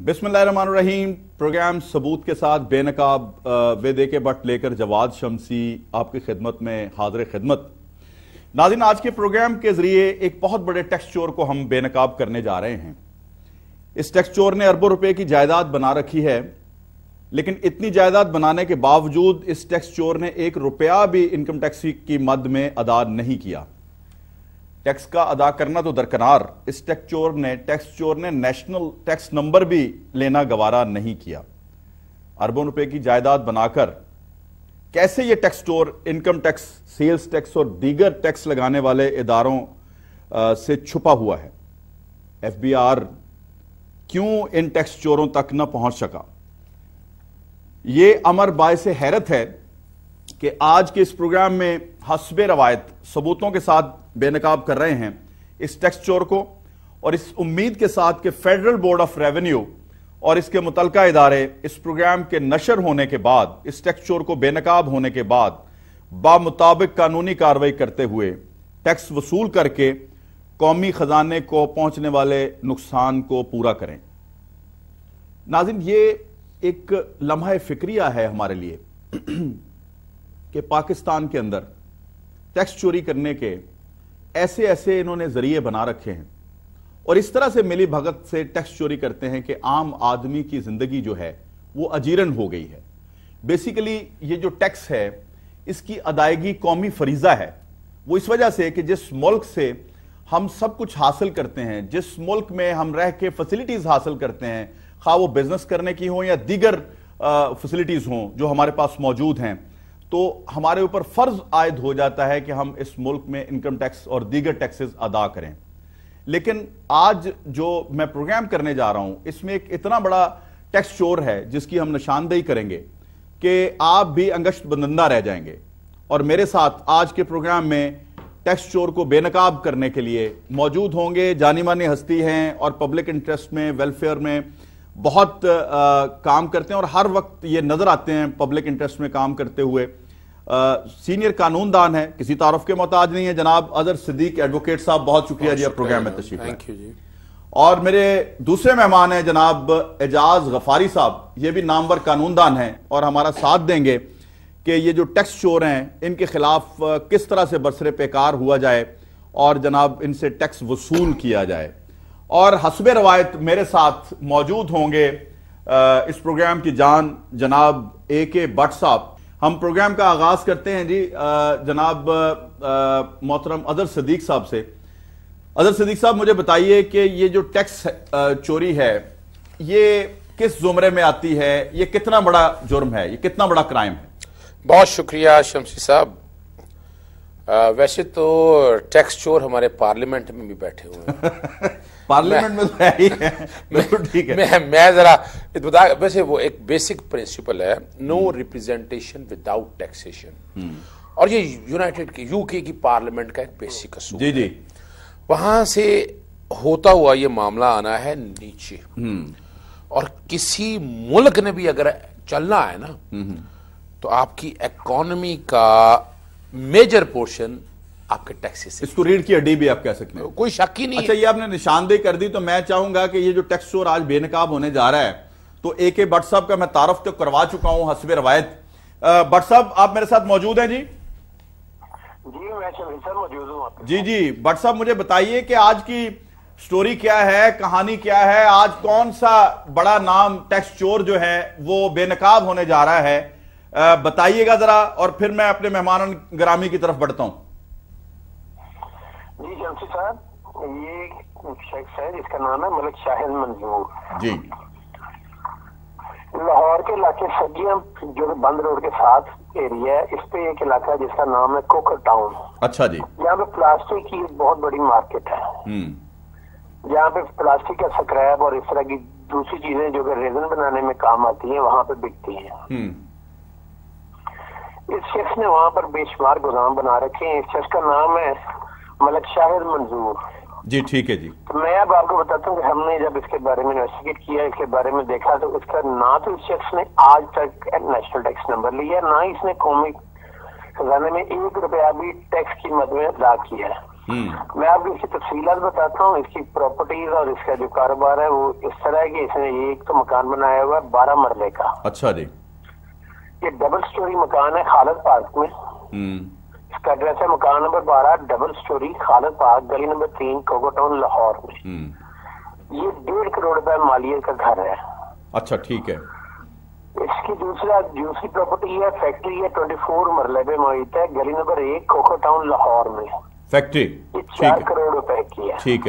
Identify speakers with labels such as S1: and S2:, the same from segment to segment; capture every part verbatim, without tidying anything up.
S1: बिस्मिल्लाहिर्रहमानिर्रहीम। प्रोग्राम सबूत के साथ बेनकाब वेदे के बट लेकर जवाद शमसी आपकी खिदमत में हाजिर खिदमत। नाज़रीन, आज के प्रोग्राम के जरिए एक बहुत बड़े टैक्स चोर को हम बेनकाब करने जा रहे हैं। इस टैक्स चोर ने अरबों रुपए की जायदाद बना रखी है, लेकिन इतनी जायदाद बनाने के बावजूद इस टैक्स चोर ने एक रुपया भी इनकम टैक्स की मद में अदा नहीं किया। टैक्स का अदा करना तो दरकिनार, इस टैक्स चोर ने टैक्स चोर ने नेशनल टैक्स नंबर भी लेना गवारा नहीं किया। अरबों रुपए की जायदाद बनाकर कैसे ये टैक्स चोर इनकम टैक्स, सेल्स टैक्स और दीगर टैक्स लगाने वाले इदारों आ, से छुपा हुआ है। एफ बी आर क्यों इन टैक्स चोरों तक न पहुंच सका? ये अमर बायसे हैरत है कि आज के इस प्रोग्राम में हस्बे रवायत सबूतों के साथ बेनकाब कर रहे हैं इस टैक्स चोर को, और इस उम्मीद के साथ कि फेडरल बोर्ड ऑफ रेवेन्यू और इसके मुतलका इदारे इस प्रोग्राम के नशर होने के बाद, इस टैक्स चोर को बेनकाब होने के बाद बामुताबिक कानूनी कार्रवाई करते हुए टैक्स वसूल करके कौमी खजाने को पहुंचने वाले नुकसान को पूरा करें। नाज़रीन, ये एक लम्हा फिक्रिया है हमारे लिए कि पाकिस्तान के अंदर टैक्स चोरी करने के ऐसे ऐसे इन्होंने जरिए बना रखे हैं और इस तरह से मिली भगत से टैक्स चोरी करते हैं कि आम आदमी की जिंदगी जो है वो अजीरन हो गई है। बेसिकली ये जो टैक्स है इसकी अदायगी कौमी फरीजा है। वो इस वजह से कि जिस मुल्क से हम सब कुछ हासिल करते हैं, जिस मुल्क में हम रह के फैसिलिटीज हासिल करते हैं, खा वो बिजनेस करने की हो या दीगर फैसिलिटीज हों जो हमारे पास मौजूद हैं, तो हमारे ऊपर फर्ज आयद हो जाता है कि हम इस मुल्क में इनकम टैक्स और दीगर टैक्सेस अदा करें। लेकिन आज जो मैं प्रोग्राम करने जा रहा हूं इसमें एक इतना बड़ा टैक्स चोर है जिसकी हम निशानदेही करेंगे कि आप भी अंगश्त बंदंदा रह जाएंगे। और मेरे साथ आज के प्रोग्राम में टैक्स चोर को बेनकाब करने के लिए मौजूद होंगे जानी मानी हस्ती हैं और पब्लिक इंटरेस्ट में, वेलफेयर में बहुत आ, काम करते हैं और हर वक्त ये नजर आते हैं पब्लिक इंटरेस्ट में काम करते हुए। आ, सीनियर कानूनदान है, किसी तारुफ के मोहताज नहीं है, जनाब अजहर सिद्दीक एडवोकेट साहब, बहुत शुक्रिया जी आप प्रोग्राम में तशरीफ लाए। जी। और मेरे दूसरे मेहमान हैं जनाब एजाज गफारी साहब, ये भी नामवर कानूनदान हैं और हमारा साथ देंगे कि ये जो टैक्स चोर हैं इनके खिलाफ किस तरह से बरसरे पेकार हुआ जाए और जनाब इनसे टैक्स वसूल किया जाए। और हस्बे रवायत मेरे साथ मौजूद होंगे इस प्रोग्राम की जान जनाब ए के भट्ट साहब। हम प्रोग्राम का आगाज करते हैं जी जनाब मोहतरम अजहर सिद्दीक साहब से। अजहर सिद्दीक साहब, मुझे बताइए कि ये जो टैक्स चोरी है ये किस जुमरे में आती है, ये कितना बड़ा जुर्म है, ये कितना बड़ा क्राइम है?
S2: बहुत शुक्रिया शमसी साहब। वैसे तो टैक्स चोर हमारे पार्लियामेंट में भी बैठे हुए हैं
S1: पार्लियामेंट में तो है ही है, बिल्कुल ठीक है।
S2: मैं मैं जरा बता, वैसे वो एक बेसिक प्रिंसिपल है, नो रिप्रेजेंटेशन विदाउट टैक्सेशन, और ये यूनाइटेड की यूके की पार्लियामेंट का एक बेसिक असूल
S1: जी जी।
S2: वहां से होता हुआ ये मामला आना है नीचे, और किसी मुल्क ने भी अगर चलना है ना तो आपकी इकोनॉमी का मेजर पोर्शन आपके टैक्सेस से।
S1: इसको रीढ़ की हड्डी भी आप कह सकते हैं,
S2: कोई शक ही नहीं।
S1: अच्छा, ये आपने निशानदेही कर दी तो मैं चाहूंगा कि ये जो टैक्स चोर आज बेनकाब होने जा रहा है, तो ए के भट्ट साहब का मैं तारफ तो करवा चुका हूं हस्बे रवायत। भट्ट साहब, आप मेरे साथ मौजूद हैं जी?
S3: जी मैं सर मौजूद हूं।
S1: जी जी भट्ट साहब, मुझे बताइए कि आज की स्टोरी क्या है, कहानी क्या है? आज कौन सा बड़ा नाम टैक्स चोर जो है वो बेनकाब होने जा रहा है, बताइएगा जरा, और फिर मैं अपने मेहमान ग्रामी की तरफ बढ़ता हूं।
S3: जी शमसी साहब, ये शख्स है जिसका नाम है मलिक शाहिद मंजूर
S1: जी।
S3: लाहौर के इलाके सब्जियां जो बंद रोड के साथ एरिया है, इस पे एक इलाका है जिसका नाम है कोकर टाउन।
S1: अच्छा जी।
S3: यहाँ पे प्लास्टिक की बहुत बड़ी मार्केट है, जहाँ पे प्लास्टिक का स्क्रैप और इस तरह की दूसरी चीजें जो कि रेजन बनाने में काम आती है वहां पे बिकती है। इस शख्स ने वहां पर बेशुमार गोदाम बना रखे हैं। इस शख्स का नाम है मलिक शाहिद मंजूर
S1: जी। ठीक है जी।
S3: तो मैं अब आपको बताता हूँ कि हमने जब इसके बारे में इन्वेस्टिगेट किया, इसके बारे में देखा, तो इसका ना तो इस शख्स ने आज तक नेशनल टैक्स नंबर लिया, ना इसने कौमी खजाने में एक रुपया भी टैक्स की मद में अदा किया है। میں آپ کو اس کی تفصیلات بتاتا ہوں. اس کی پراپرٹیز اور اس کا جو کاروبار ہے وہ اس طرح ہے کہ اس نے ایک تو مکان بنایا ہوا ہے بارہ مرلے کا.
S1: اچھا جی.
S3: یہ ڈبل سٹوری مکان ہے خالد پارک میں. اس کا ایڈریس ہے مکان نمبر بارہ ڈبل سٹوری خالد پارک گلی نمبر تین کوکو ٹاؤن لاہور میں. یہ ڈیڑھ کروڑ روپے مالیت کا گھر ہے.
S1: اچھا ٹھیک ہے.
S3: اس کی دوسرا دوسری پراپرٹی ہے فیکٹری ہے ٹوئنٹی فور مرلے پہ موجود ہے گلی نمبر ایک کوکو ٹاؤن لاہور میں.
S1: فیکٹری
S3: یہ چار کروڑ روپے کی ہے.
S1: ٹھیک ہے.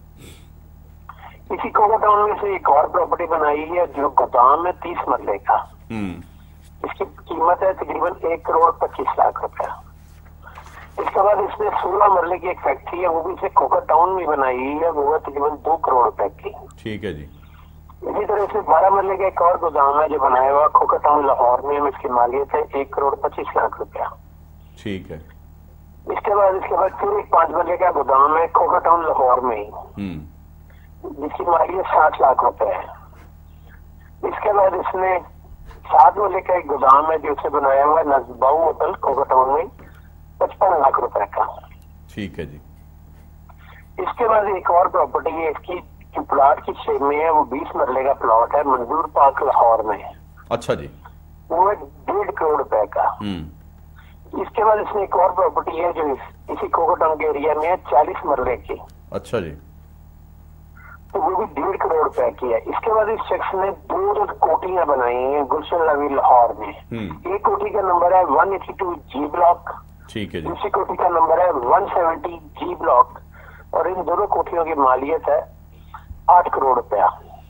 S3: اسی کوکو ٹاؤن میں سے ایک اور پراپرٹی بنائی ہے جو گودام ہے تیس مرلے کا. اس کی قیمت ہے تقریباً ایک کروڑ پچیس لاکھ روپے. اس کے بعد اس نے سولہ مرلے کی ایک فیکٹری ہے وہ بھی اسے کوکو ٹاؤن میں بنائی ہے وہ ہے تقریباً دو کروڑ روپے کی.
S1: ٹھیک ہے جی.
S3: اسی طرح سے بارہ مرلے کا ایک اور گودام ہے جو بنایا ہوا کوکو ٹاؤن لاہور میں اس کی مالیت ہے ایک کروڑ پچیس لاکھ روپیہ.
S1: ٹھیک ہے.
S3: اس کے بعد اس کے بعد پھر ایک پانچ مرلے کا گودام ہے کوکو ٹاؤن لاہور میں جس کی مالیت ساٹھ لاکھ روپے ہے. اس کے بعد اس نے سات مرلے کا ایک گودام ہے جو اسے بنایا ہوا ہے نزباؤ ہوٹل کوکو ٹاؤن میں پچپن لاکھ روپے کا.
S1: ٹھیک ہے جی.
S3: اس کے بعد ایک اور پراپرٹی ہے اس کی جو پلاٹ کی شیپ میں ہے وہ بیس مرلے کا پلاٹ ہے منظور پارک لاہور میں.
S1: اچھا جی.
S3: وہ ہے ڈیڑھ کروڑ روپے کا. اس کے بعد اس نے ایک اور پراپرٹی ہے جو اسی کوکو ٹاؤن کے ایریا میں ہے چالیس مرلے کی.
S1: اچھا جی.
S3: تو وہ بھی ڈیڑھ کروڑ روپے کی ہے. اس کے بعد اس شخص نے دو کوٹیاں بنائی ہیں گلشن لوی لاہور میں. ایک کوٹی کا نمبر ہے one eighty two G block.
S1: ٹھیک ہے جی.
S3: دوسری کوٹی کا نمبر ہے ون سیونٹی جی بلاک اور ان دونوں کوٹیوں کی مالیت ہے آٹھ کروڑ روپیہ.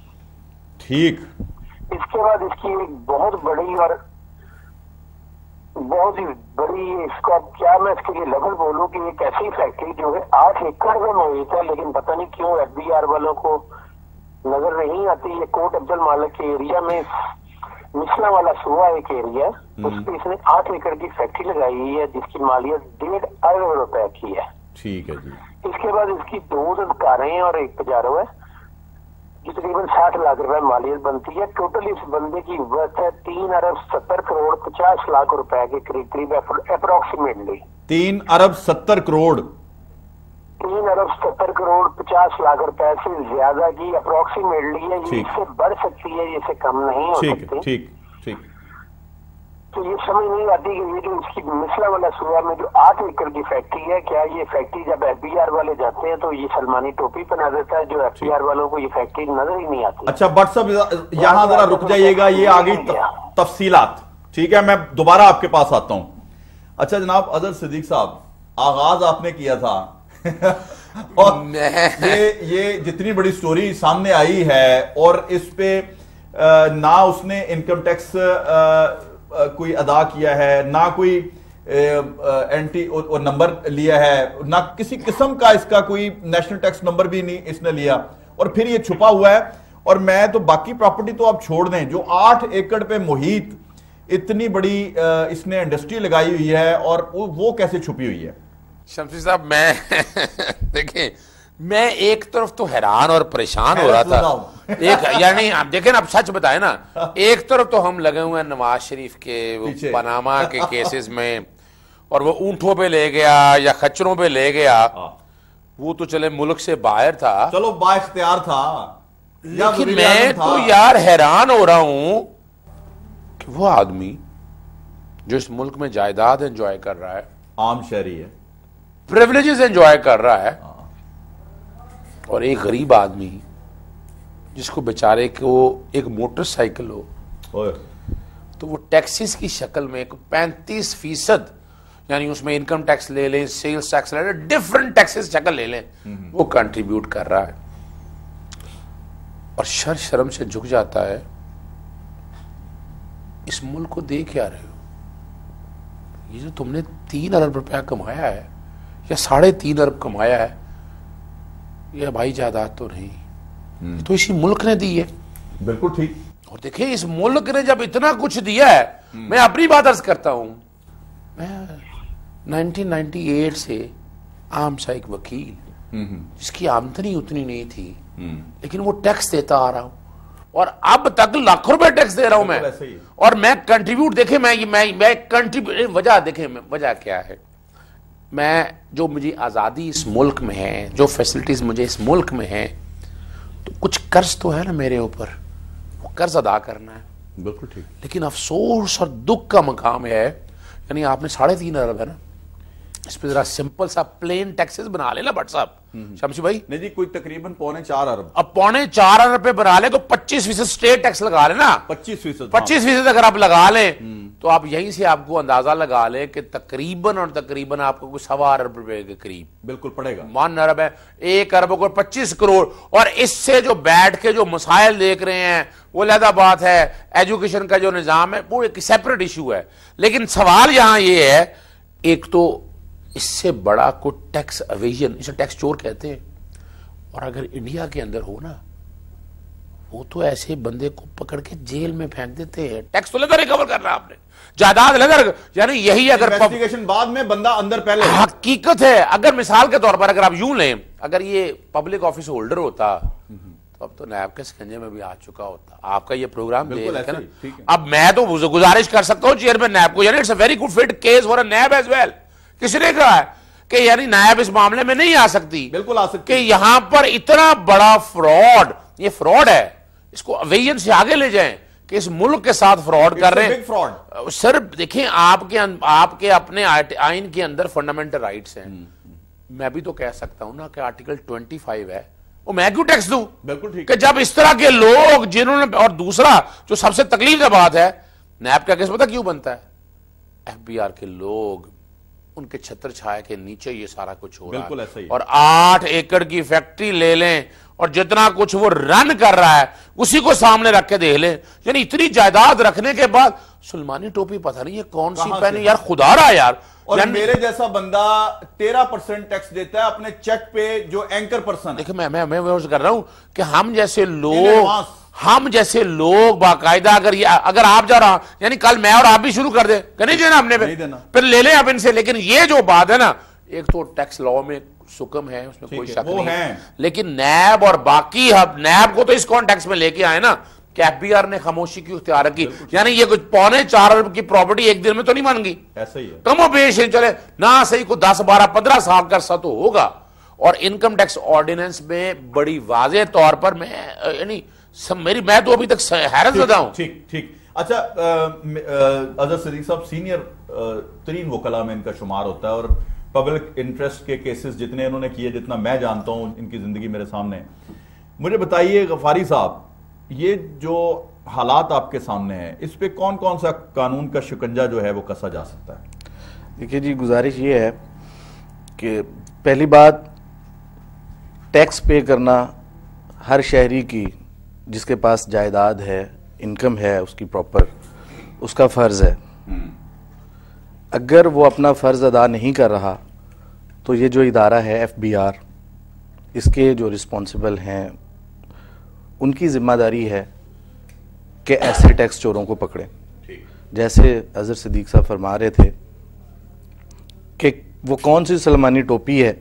S1: ٹھیک.
S3: اس کے بعد اس کی ایک بہت بڑی اور بہت ہی بڑی اس کو کیا میں اس کے لیے لفظ بولوں کہ ایک ایسی فیکٹری جو ہے آٹھ ایکڑ میں موجود ہے لیکن پتہ نہیں کیوں ایف بی آر والوں کو نظر نہیں آتی. یہ کوٹ عبد المالک کے ایریا میں مسلا والا صوبہ ایک ایریا اس پہ اس نے آٹھ ایکڑ کی فیکٹری لگائی ہوئی ہے جس کی مالیت ڈیڑھ ارب روپے کی ہے.
S1: ٹھیک ہے جی.
S3: اس کے بعد اس کی دو کاریں ہیں اور ایک پجارو ہے جو تقریباً ساٹھ لاکھ روپے مالیت بنتی ہے. ٹوٹل اس بندے کی ورتھ ہے تین ارب ستر کروڑ پچاس لاکھ روپے کے قریب قریب اپروکسیمیٹلی.
S1: تین ارب ستر کروڑ
S3: تین ارب ستر کروڑ پچاس لاکھ روپے سے زیادہ کی اپروکسیمیٹلی ہے. یہ اس سے بڑھ سکتی ہے یہ سے کم نہیں ہو سکتی.
S1: ٹھیک ٹھیک.
S3: تو یہ سمجھ نہیں آتی کہ یہ جو اس کی مسلا والا صوبہ میں جو آٹھ ایکڑ کی فیکٹری ہے کیا یہ فیکٹری جب ایف بی آر والے جاتے ہیں تو یہ سلمانی ٹوپی پہنا دیتا ہے جو ایف بی آر والوں کو یہ فیکٹری نظر ہی نہیں آتی.
S1: اچھا بٹ صاحب یہاں ذرا رک جائیے گا یہ آگے تفصیلات. ٹھیک ہے میں دوبارہ آپ کے پاس آتا ہوں. اچھا جناب اظہر صدیق صاحب آغاز آپ نے کیا تھا اور یہ یہ جتنی بڑی سٹوری سامنے آئی ہے اور اس پہ نہ اس نے انکم ٹیکس کوئی ادا کیا ہے نہ کوئی اینٹی نمبر لیا ہے نہ کسی قسم کا اس کا کوئی نیشنل ٹیکس نمبر بھی نہیں اس نے لیا اور پھر یہ چھپا ہوا ہے. اور میں تو باقی پراپرٹی تو آپ چھوڑ دیں جو آٹھ ایکڑ پہ محیط اتنی بڑی اس نے انڈسٹری لگائی ہوئی ہے اور وہ کیسے چھپی ہوئی ہے.
S2: شمسی صاحب میں دیکھیں میں ایک طرف تو حیران اور پریشان ہو رہا تھا ایک یعنی آپ دیکھیں نا اب سچ بتائیں نا ایک طرف تو ہم لگے ہوئے ہیں نواز شریف کے پاناما کے کیسز میں اور وہ اونٹوں پہ لے گیا یا خچروں پہ لے گیا وہ تو چلے ملک سے باہر تھا
S1: چلو با اختیار تھا
S2: لیکن میں تو یار حیران ہو رہا ہوں کہ وہ آدمی جو اس ملک میں جائیداد انجوائے کر رہا ہے
S1: عام شہری ہے
S2: پریولیجز انجوائے کر رہا ہے اور ایک غریب آدمی جس کو بیچارے کو ایک موٹر سائیکل ہو تو وہ ٹیکسز کی شکل میں پینتیس فیصد یعنی اس میں انکم ٹیکس لے لیں سیلز ٹیکس لے لیں ڈفرنٹ ٹیکسز شکل لے لیں وہ کنٹریبیوٹ کر رہا ہے اور شر شرم سے جھک جاتا ہے. اس ملک کو دیکھ کیا رہے ہو یہ جو تم نے تین ارب روپیہ کمایا ہے یا ساڑھے تین ارب کمایا ہے یہ بھائی جائیداد تو نہیں تو اسی ملک نے دی ہے.
S1: بالکل ٹھیک.
S2: اور دیکھیں اس ملک نے جب اتنا کچھ دیا ہے میں اپنی بات عرض کرتا ہوں میں نائنٹین نائنٹی ایٹ سے عام سا ایک وکیل جس کی آمدنی اتنی نہیں تھی لیکن وہ ٹیکس دیتا آ رہا ہوں اور اب تک لاکھوں روپے ٹیکس دے رہا ہوں میں اور میں کنٹریبیوٹ دیکھیں میں میں کنٹریبیوٹ وجہ دیکھیں وجہ کیا ہے میں جو مجھے آزادی اس ملک میں ہے, جو فیسلٹیز مجھے اس ملک میں ہیں, تو کچھ قرض تو ہے نا میرے اوپر, وہ قرض ادا کرنا ہے.
S1: بالکل ٹھیک.
S2: لیکن افسوس اور دکھ کا مقام ہے, یعنی آپ نے ساڑھے تین ارب ہے نا, اس پہ ذرا سمپل سا پلین ٹیکسز بنا لے نا بٹ صاحب شمسی بھائی.
S1: نہیں جی, کوئی تقریباً پونے چار ارب.
S2: اب پونے چار ارب پہ بنا لے تو پچیس فیصد اسٹیٹ ٹیکس لگا لے نا.
S1: پچیس فیصد
S2: پچیس فیصد اگر آپ لگا لیں تو آپ یہیں سے آپ کو اندازہ لگا لیں کہ تقریباً اور تقریباً آپ کو سوا ارب روپے کے قریب
S1: بالکل پڑے گا.
S2: ون ارب ہے, ایک ارب کو پچیس کروڑ. اور اس سے جو بیٹھ کے جو مسائل دیکھ رہے ہیں وہ علیحدہ بات ہے, ایجوکیشن کا جو نظام ہے وہ ایک سیپریٹ ایشو ہے. لیکن سوال یہاں یہ ہے, ایک تو اس سے بڑا کو ٹیکس اویژن, اسے ٹیکس چور کہتے ہیں, اور اگر انڈیا کے اندر ہو نا وہ تو ایسے بندے کو پکڑ کے جیل میں پھینک دیتے ہیں. ٹیکس تو لیدر ریکور کرنا آپ نے, جائیداد لیدر, یعنی یہی اگر
S1: انویسٹیگیشن بعد میں بندہ اندر پہلے.
S2: حقیقت ہے. اگر مثال کے طور پر اگر آپ یوں لیں, اگر یہ پبلک آفس ہولڈر ہوتا تو اب تو نیب کے سکنجے میں بھی آ چکا ہوتا. آپ کا یہ پروگرام دیکھ نا, اب میں تو گزارش کر سکتا ہوں چیئرمین نیب کو, یعنی it's a very good fit case for a NAB as well. کس نے کہا ہے کہ یعنی نائب اس معاملے میں نہیں آ سکتی؟
S1: بالکل آ سکتی.
S2: کہ یہاں پر اتنا بڑا فراڈ, یہ فراڈ ہے, اس کو اویژن سے آگے لے جائیں کہ اس ملک کے ساتھ فراڈ کر رہے ہیں. سر دیکھیں, آپ کے آپ کے اپنے آئین کے اندر فنڈامنٹل رائٹس ہیں. میں بھی تو کہہ سکتا ہوں نا کہ آرٹیکل ٹوینٹی فائیو ہے, وہ میں کیوں ٹیکس دوں؟
S1: بالکل ٹھیک.
S2: کہ جب اس طرح کے لوگ جنہوں نے, اور دوسرا جو سب سے تکلیف دہ بات ہے, نیب کا کیس پتہ کیوں بنتا ہے؟ ایف بی آر کے لوگ ان کے چھتر چھائے کے نیچے یہ سارا کچھ ہو رہا ہے, اور آٹھ ایکڑ کی فیکٹری لے لیں اور جتنا کچھ وہ رن کر رہا ہے اسی کو سامنے رکھ کے دیکھ لیں. یعنی اتنی جائیداد رکھنے کے بعد سلمانی ٹوپی پتہ نہیں ہے کون سی پہنی, یار خدا رہا یار.
S1: اور میرے جیسا بندہ تیرہ پرسنٹ ٹیکس دیتا ہے اپنے چیک پہ جو اینکر پرسن.
S2: دیکھیں میں میں کر رہا ہوں کہ ہم جیسے لوگ ہم جیسے لوگ باقاعدہ اگر یہ اگر آپ جا رہا, یعنی کل میں اور آپ بھی شروع کر دیں کہ نہیں دینا ہم نے, پھر لے لیں آپ ان سے. لیکن یہ جو بات ہے نا, ایک تو ٹیکس لاء میں سکم ہے, اس میں کوئی شک نہیں, لیکن نیب اور باقی نیب کو تو اس کانٹیکس میں لے کے آئے نا کہ ایف بی آر نے خاموشی کی اختیار کی. یعنی یہ کچھ پونے چار ارب کی پراپرٹی ایک دن میں تو نہیں مان گی,
S1: ایسا ہی ہے,
S2: کم و بیش چلے نہ صحیح کو دس بارہ پندرہ سال کا عرصہ تو ہوگا. اور انکم ٹیکس آرڈیننس میں بڑی واضح طور پر میں یعنی میری میں تو ابھی تک حیرت زدہ ہوں.
S1: ٹھیک ٹھیک. اچھا اظہر صدیق صاحب سینئر ترین وکلاء میں ان کا شمار ہوتا ہے, اور پبلک انٹرسٹ کے کیسز جتنے انہوں نے کیے, جتنا میں جانتا ہوں, ان کی زندگی میرے سامنے. مجھے بتائیے غفاری صاحب, یہ جو حالات آپ کے سامنے ہیں, اس پہ کون کون سا قانون کا شکنجہ جو ہے وہ کسا جا سکتا ہے؟
S4: دیکھیے جی, گزارش یہ ہے کہ پہلی بات, ٹیکس پے کرنا ہر شہری کی جس کے پاس جائیداد ہے, انکم ہے اس کی پراپر, اس کا فرض ہے. اگر وہ اپنا فرض ادا نہیں کر رہا تو یہ جو ادارہ ہے ایف بی آر, اس کے جو رسپانسبل ہیں ان کی ذمہ داری ہے کہ ایسے ٹیکس چوروں کو پکڑیں. جیسے اظہر صدیق صاحب فرما رہے تھے کہ وہ کون سی سلمانی ٹوپی ہے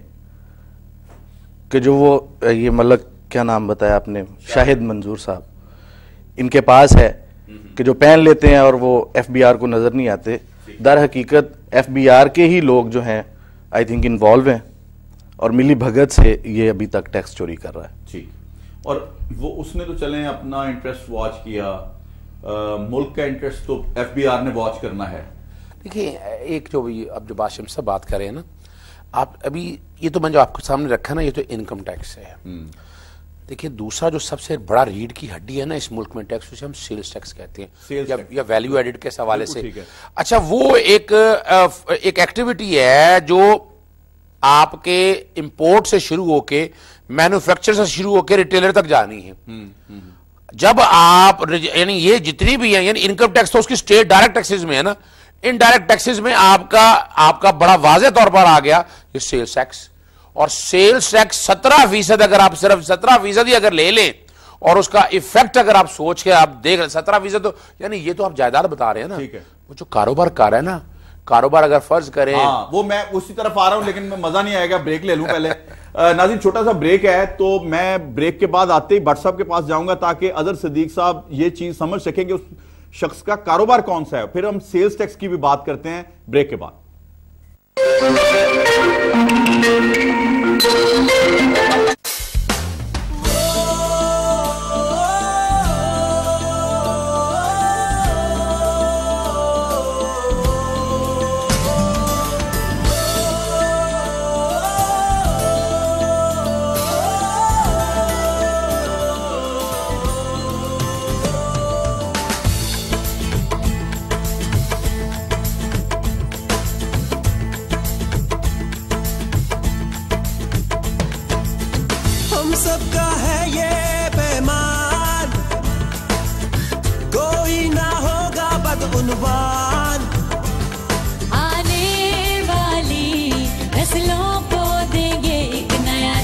S4: کہ جو وہ یہ ملک کیا نام بتایا آپ نے, شاہد منظور صاحب, ان کے پاس ہے کہ جو پہن لیتے ہیں اور وہ ایف بی آر کو نظر نہیں آتے. در حقیقت ایف بی آر کے ہی لوگ جو ہیں آئی تھنک انوالو ہیں, اور ملی بھگت سے یہ ابھی تک ٹیکس چوری کر رہا ہے.
S1: ٹھیک. اور وہ اس نے تو چلیں اپنا انٹرسٹ واچ کیا, ملک کا انٹرسٹ تو ایف بی آر نے واچ کرنا ہے.
S2: دیکھیں ایک جو اب جو باشم سے بات کریں نا آپ, ابھی یہ تو میں جو آپ کے سامنے رکھا نا, یہ تو انکم ٹیکس ہے. دیکھیں دوسرا جو سب سے بڑا ریڑھ کی ہڈی ہے نا اس ملک میں ٹیکس, اسے ہم سیلز ٹیکس کہتے ہیں, یا ویلیو ایڈڈ کے حوالے سے. اچھا وہ ایک ایک ایکٹیویٹی ہے جو آپ کے امپورٹ سے شروع ہو کے مینوفیکچر سے شروع ہو کے ریٹیلر تک جانی ہے. جب آپ یعنی یہ جتنی بھی ہیں, یعنی انکم ٹیکس تو اس کی اسٹیٹ ڈائریکٹ ٹیکسز میں ہے نا, ان ڈائریکٹ ٹیکسز میں آپ کا آپ کا بڑا واضح طور پر آ گیا یہ سیلز ٹیکس. اور سیلز ٹیکس سترہ فیصد اگر آپ صرف سترہ فیصد ہی اگر لے لیں, اور اس کا ایفیکٹ اگر آپ سوچ کے آپ دیکھ رہے سترہ فیصد, تو یعنی یہ تو آپ جائیداد بتا رہے ہیں نا, وہ جو کاروبار کر رہا ہے نا, کاروبار اگر فرض کریں,
S1: وہ میں اسی طرف آ رہا ہوں, لیکن مزہ نہیں آئے گا, بریک لے لوں پہلے. ناظرین چھوٹا سا بریک ہے, تو میں بریک کے بعد آتے ہی بٹ صاحب کے پاس جاؤں گا تاکہ اظہر صدیق صاحب یہ چیز سمجھ سکیں کہ اس شخص کا کاروبار کون سا ہے. پھر ہم سیلز ٹیکس کی بھی بات کرتے ہیں بریک کے بعد.
S5: सबका है ये पैमान, कोई ना होगा बदउनवान।
S6: आने वाली नस्लों को देंगे एक नया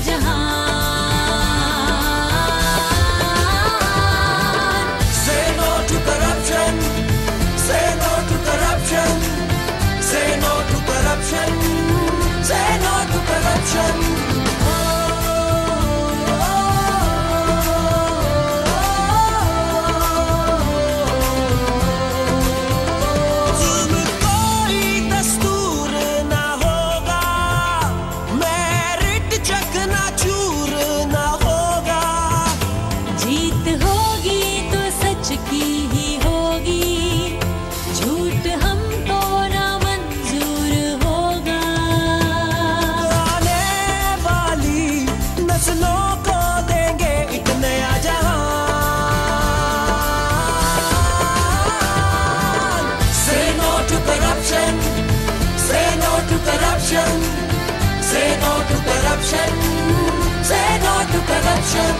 S6: जहान।
S5: Say no to corruption, say no to corruption, say no to corruption, say no to corruption. Say no to corruption, say no to corruption.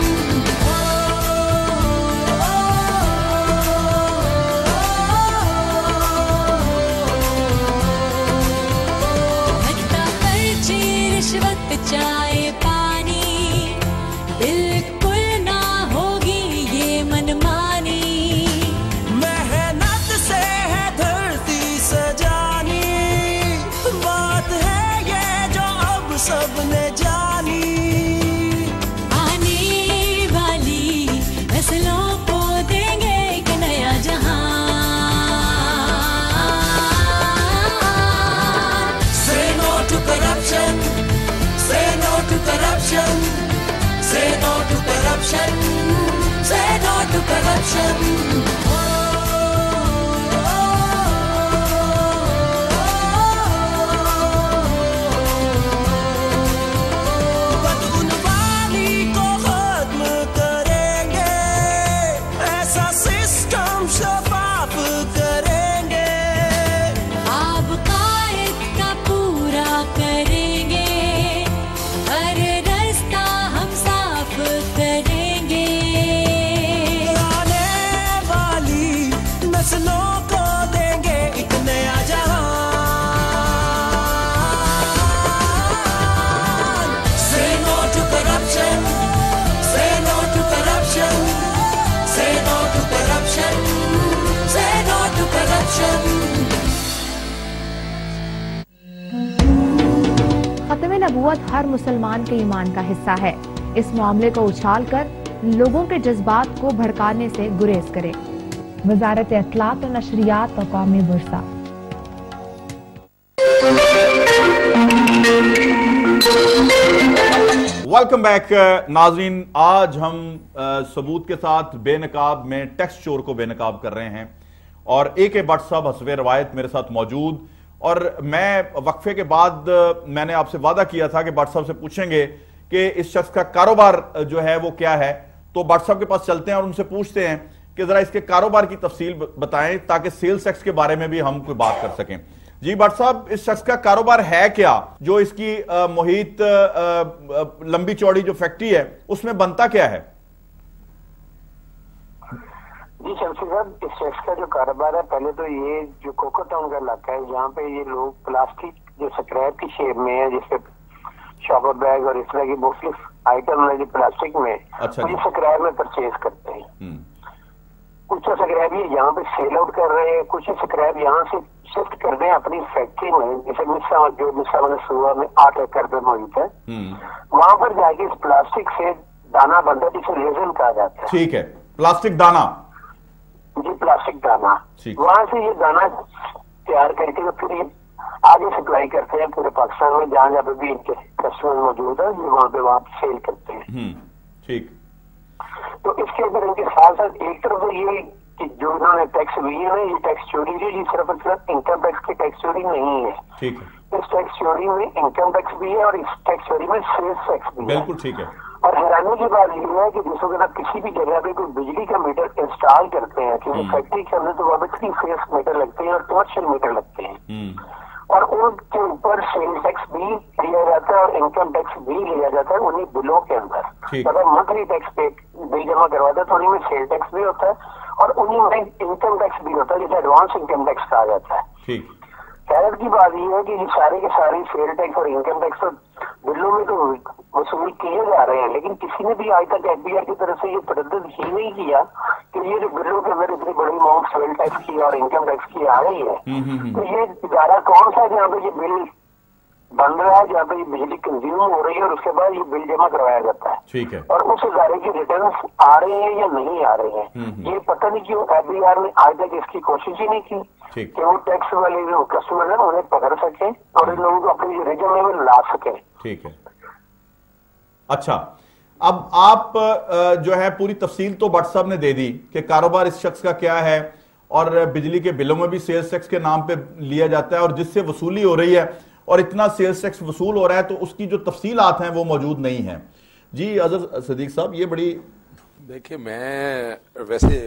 S6: लगता पर्ची रिश्वत चाय पानी, बिल्कुल ना होगी ये मनमानी।
S5: मेहनत से है धरती सजानी, बात है सबने जानी।
S6: आने वाली नस्लों को देंगे एक नया जहान।
S5: Say no to corruption, say no to corruption, say no to corruption, say no to corruption.
S7: ख़त्म नबूवत हर मुसलमान के ईमान का हिस्सा है। इस मामले को उछाल कर लोगों के जज्बात को भड़काने से गुरेज करें। वज़ारत इत्तलात और नशरियात और कौमी वर्सा।
S1: वेलकम बैक नाज़रीन, आज हम सबूत के साथ बेनकाब में टेक्स्ट चोर को बेनकाब कर रहे हैं और ए के भट्ट साहब हस्बे रवायत मेरे साथ मौजूद। और मैं वक्फे के बाद मैंने आपसे वादा किया था कि भट्ट साहब से पूछेंगे कि इस शख्स का कारोबार जो है वो क्या है, तो भट्ट साहब के पास चलते हैं और उनसे पूछते हैं कि जरा इसके कारोबार की तफसील बताएं ताकि सेल्स टैक्स के बारे में भी हम कोई बात कर सकें। जी भट्ट साहब, इस शख्स का कारोबार है क्या, जो इसकी आ, मुहित आ, आ, लंबी चौड़ी जो फैक्ट्री है उसमें बनता क्या है?
S3: जी शमशी साहब, इस शख्स का जो कारोबार है, पहले तो ये जो कोको टाउन का इलाका है, जहाँ पे ये लोग प्लास्टिक जो स्क्रैप की शेप में है, जिससे शॉपर बैग और इस तरह की मुख्तलिफ आइटम है जो प्लास्टिक में,
S1: अच्छा,
S3: ये स्क्रैप में परचेज करते हैं। कुछ तो स्क्रैप ये यहाँ पे सेल आउट कर रहे हैं, कुछ स्क्रैप यहाँ से शिफ्ट कर रहे हैं अपनी फैक्ट्री में, जैसे मिस्सा जो मिस्सा मैंने सुबह में आठ एकड़ पे मौजूद है, वहां पर जाके इस प्लास्टिक से दाना बनता है जिसे रेजन कहा जाता है।
S1: ठीक है, प्लास्टिक दाना,
S3: जी प्लास्टिक दाना, वहां से ये दाना तैयार करके तो फिर ये آگے سپلائی کرتے ہیں پورے پاکستان میں جہاں جہاں پہ بھی ان کے کسٹمر موجود ہے یہ وہاں پہ وہاں سیل کرتے ہیں.
S1: ٹھیک.
S3: تو اس کے اندر ان کے ساتھ ساتھ ایک طرف یہ کہ جو انہوں نے ٹیکس بھی ہے یہ ٹیکس چوری ہے، یہ صرف صرف انکم ٹیکس کی ٹیکس چوری نہیں ہے.
S1: ٹھیک ہے.
S3: اس ٹیکس چوری میں انکم ٹیکس بھی ہے اور اس ٹیکس چوری میں سیلز ٹیکس بھی ہے.
S1: بالکل ٹھیک ہے.
S3: اور حیرانی کی بات یہ ہے کہ جس وقت آپ کسی بھی جگہ پہ کوئی بجلی کا میٹر انسٹال کرتے ہیں کسی فیکٹری کے اندر تو وہاں پہ تھری فیس میٹر لگتے ہیں اور کمرشل میٹر لگتے ہیں اور ان کے اوپر سیل ٹیکس بھی لیا جاتا ہے اور انکم ٹیکس بھی لیا جاتا ہے انہیں بلوں کے اندر. اگر منتھلی ٹیکس پہ بل جمع کرواتا ہے تو انہیں میں سیل ٹیکس بھی ہوتا ہے اور انہیں میں انکم ٹیکس بھی ہوتا ہے جسے ایڈوانس انکم ٹیکس کہا جاتا ہے. حیرت کی بات یہ ہے کہ یہ سارے کے سارے سیل ٹیکس اور انکم ٹیکس تو بلوں میں تو وصول کیے جا رہے ہیں لیکن کسی نے بھی آج تک ایف بی آر کی طرف سے یہ تردد ہی نہیں کیا کہ یہ جو بلوں کے اندر اتنی بڑی اماؤنٹ سیل ٹیکس کی اور انکم ٹیکس کی آ رہی ہے تو یہ ادارہ کون سا ہے جہاں پہ یہ بل بن رہا ہے جہاں پہ یہ بجلی کنزیوم ہو رہی ہے اور اس کے بعد یہ بل جمع کروایا جاتا ہے اور اس ادارے کے ریٹرنس آ رہے ہیں یا نہیں آ رہے ہیں یہ پتہ نہیں کیوں ایف بی آر نے آج تک اس کی کوشش ہی نہیں کی کہ وہ ٹیکس والے جو کسٹمر ہیں انہیں پکڑ سکیں اور ان لوگوں کو اپنی ریجن میں لا سکیں.
S1: ٹھیک ہے. اچھا اب آپ جو ہے پوری تفصیل تو بٹ صاحب نے دے دی کہ کاروبار اس شخص کا کیا ہے اور بجلی کے بلوں میں بھی سیلز ٹیکس کے نام پہ لیا جاتا ہے اور جس سے وصولی ہو رہی ہے اور اتنا سیلز ٹیکس وصول ہو رہا ہے تو اس کی جو تفصیلات ہیں وہ موجود نہیں ہیں. جی اظہر صدیق صاحب یہ بڑی
S2: دیکھیں میں ویسے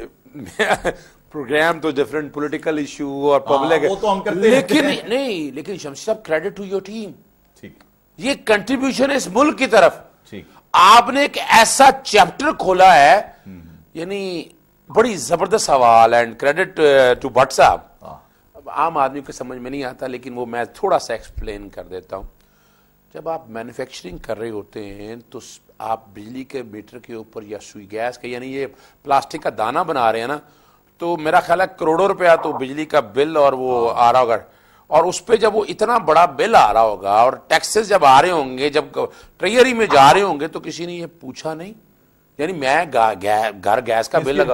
S2: پروگرام تو ڈیفرنٹ پولیٹیکل ایشو اور پبلک
S1: وہ تو ہم کرتے
S2: لیکن نہیں لیکن شمشید صاحب کریڈٹ ٹو یور ٹیم یہ کنٹریبیوشن ہے اس ملک کی طرف. آپ نے ایک ایسا چیپٹر کھولا ہے یعنی بڑی زبردست سوال اینڈ کریڈٹ ٹو بٹ صاحب. عام آدمی کو سمجھ میں نہیں آتا لیکن وہ میں تھوڑا سا ایکسپلین کر دیتا ہوں. جب آپ مینوفیکچرنگ کر رہے ہوتے ہیں تو آپ بجلی کے میٹر کے اوپر یا سوئی گیس کے یعنی یہ پلاسٹک کا دانہ بنا رہے ہیں نا تو میرا خیال ہے کروڑوں روپیہ تو بجلی کا بل اور وہ آ رہا ہوگا اور اس پہ جب وہ اتنا بڑا بل آ رہا ہوگا اور ٹیکسز جب آ رہے ہوں گے جب ٹریئری میں جا رہے ہوں گے تو کسی نے یہ پوچھا نہیں یعنی میں گھر گیس کا بل لگا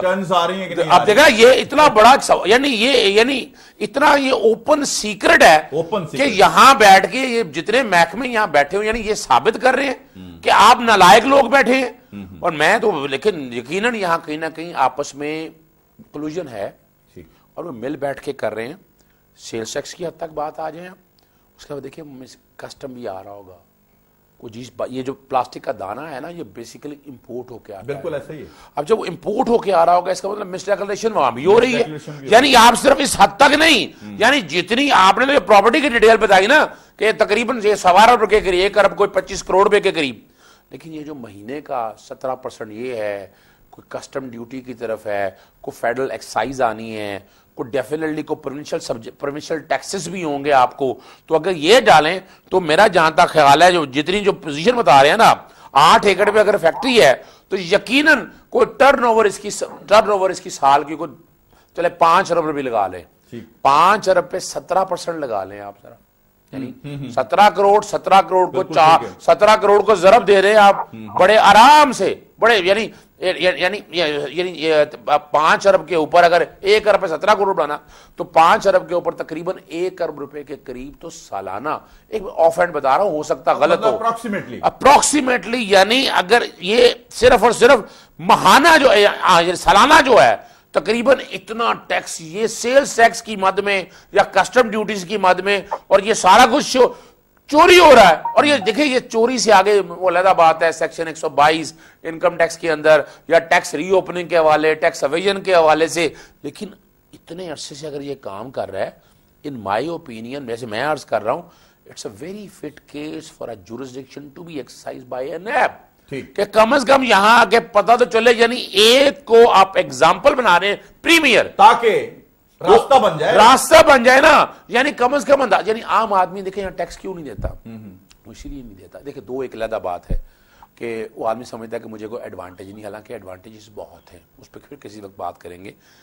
S2: اب دیکھا یہ اتنا بڑا یعنی یہ یعنی اتنا یہ اوپن سیکرٹ ہے کہ یہاں بیٹھ کے یہ جتنے محکمے یہاں بیٹھے ہوئے یعنی یہ ثابت کر رہے ہیں کہ آپ نالائق لوگ بیٹھے ہیں اور میں تو لیکن یقیناً یہاں کہیں نہ کہیں آپس میں کلوژن ہے اور وہ مل بیٹھ کے کر رہے ہیں. سیلز ٹیکس کی حد تک بات آ جائیں اس کے بعد دیکھیں کسٹم بھی آ رہا ہوگا کوئی چیز یہ جو پلاسٹک کا دانہ ہے نا یہ بیسیکلی امپورٹ ہو کے آ رہا ہے.
S1: بالکل ایسا ہی ہے.
S2: اب جب وہ امپورٹ ہو کے آ رہا ہوگا اس کا مطلب مسڈیکلریشن وہاں بھی ہو رہی ہے یعنی آپ صرف اس حد تک نہیں یعنی جتنی آپ نے پراپرٹی کی ڈیٹیل بتائی نا کہ تقریباً یہ سوا ارب روپے کے قریب ایک ارب کوئی پچیس کروڑ روپے کے قریب لیکن یہ جو مہینے کا سترہ پرسنٹ یہ ہے کوئی کسٹم ڈیوٹی کی طرف ہے کوئی فیڈرل ایکسائز آنی ہے کو ڈیفینیٹلی کو پروونشل پروونشل ٹیکسز بھی ہوں گے آپ کو تو اگر یہ ڈالیں تو میرا جہاں تک خیال ہے جو جتنی جو پوزیشن بتا رہے ہیں نا آٹھ ایکڑ پہ اگر فیکٹری ہے تو یقیناً کوئی ٹرن اوور اس کی ٹرن اوور اس کی سال کی کوئی چلے پانچ ارب روپے لگا لیں پانچ ارب پہ سترہ پرسنٹ لگا لیں آپ ذرا یعنی سترہ کروڑ سترہ کروڑ کو چار سترہ کروڑ کو ضرب دے رہے ہیں آپ بڑے آرام سے بڑے یعنی یعنی یعنی پانچ ارب کے اوپر اگر ایک ارب پہ سترہ کروڑ بنا تو پانچ ارب کے اوپر تقریباً ایک ارب روپے کے قریب تو سالانہ ایک آف ہینڈ بتا رہا ہوں ہو سکتا غلط ہو اپروکسیمیٹلی یعنی اگر یہ صرف اور صرف ماہانہ جو سالانہ جو ہے تقریباً اتنا ٹیکس یہ سیلز ٹیکس کی مد میں یا کسٹم ڈیوٹیز کی مد میں اور یہ سارا کچھ چوری ہو رہا ہے اور یہ دیکھیں یہ چوری سے آگے وہ علیحدہ بات ہے سیکشن ایک سو بائیس انکم ٹیکس کے اندر یا ٹیکس ری اوپننگ کے حوالے ٹیکس اویژن کے حوالے سے لیکن اتنے عرصے سے اگر یہ کام کر رہا ہے ان مائی اوپینین جیسے میں عرض کر رہا ہوں it's a very fit case for a jurisdiction to be exercised by NAB کہ کم از کم یہاں آگے پتہ تو چلے یعنی ایک کو آپ ایگزامپل بنا رہے ہیں پریمیئر تاکہ راستہ بن جائے راستہ بن جائے نا یعنی کم از کم انداز یعنی عام آدمی دیکھیں یہاں ٹیکس کیوں نہیں دیتا وہ اسی لیے نہیں دیتا دیکھیں دو ایک علیحدہ بات ہے کہ وہ آدمی سمجھتا ہے کہ مجھے کوئی ایڈوانٹیج نہیں حالانکہ ایڈوانٹیجز بہت ہیں اس پہ پھر کسی وقت بات کریں گے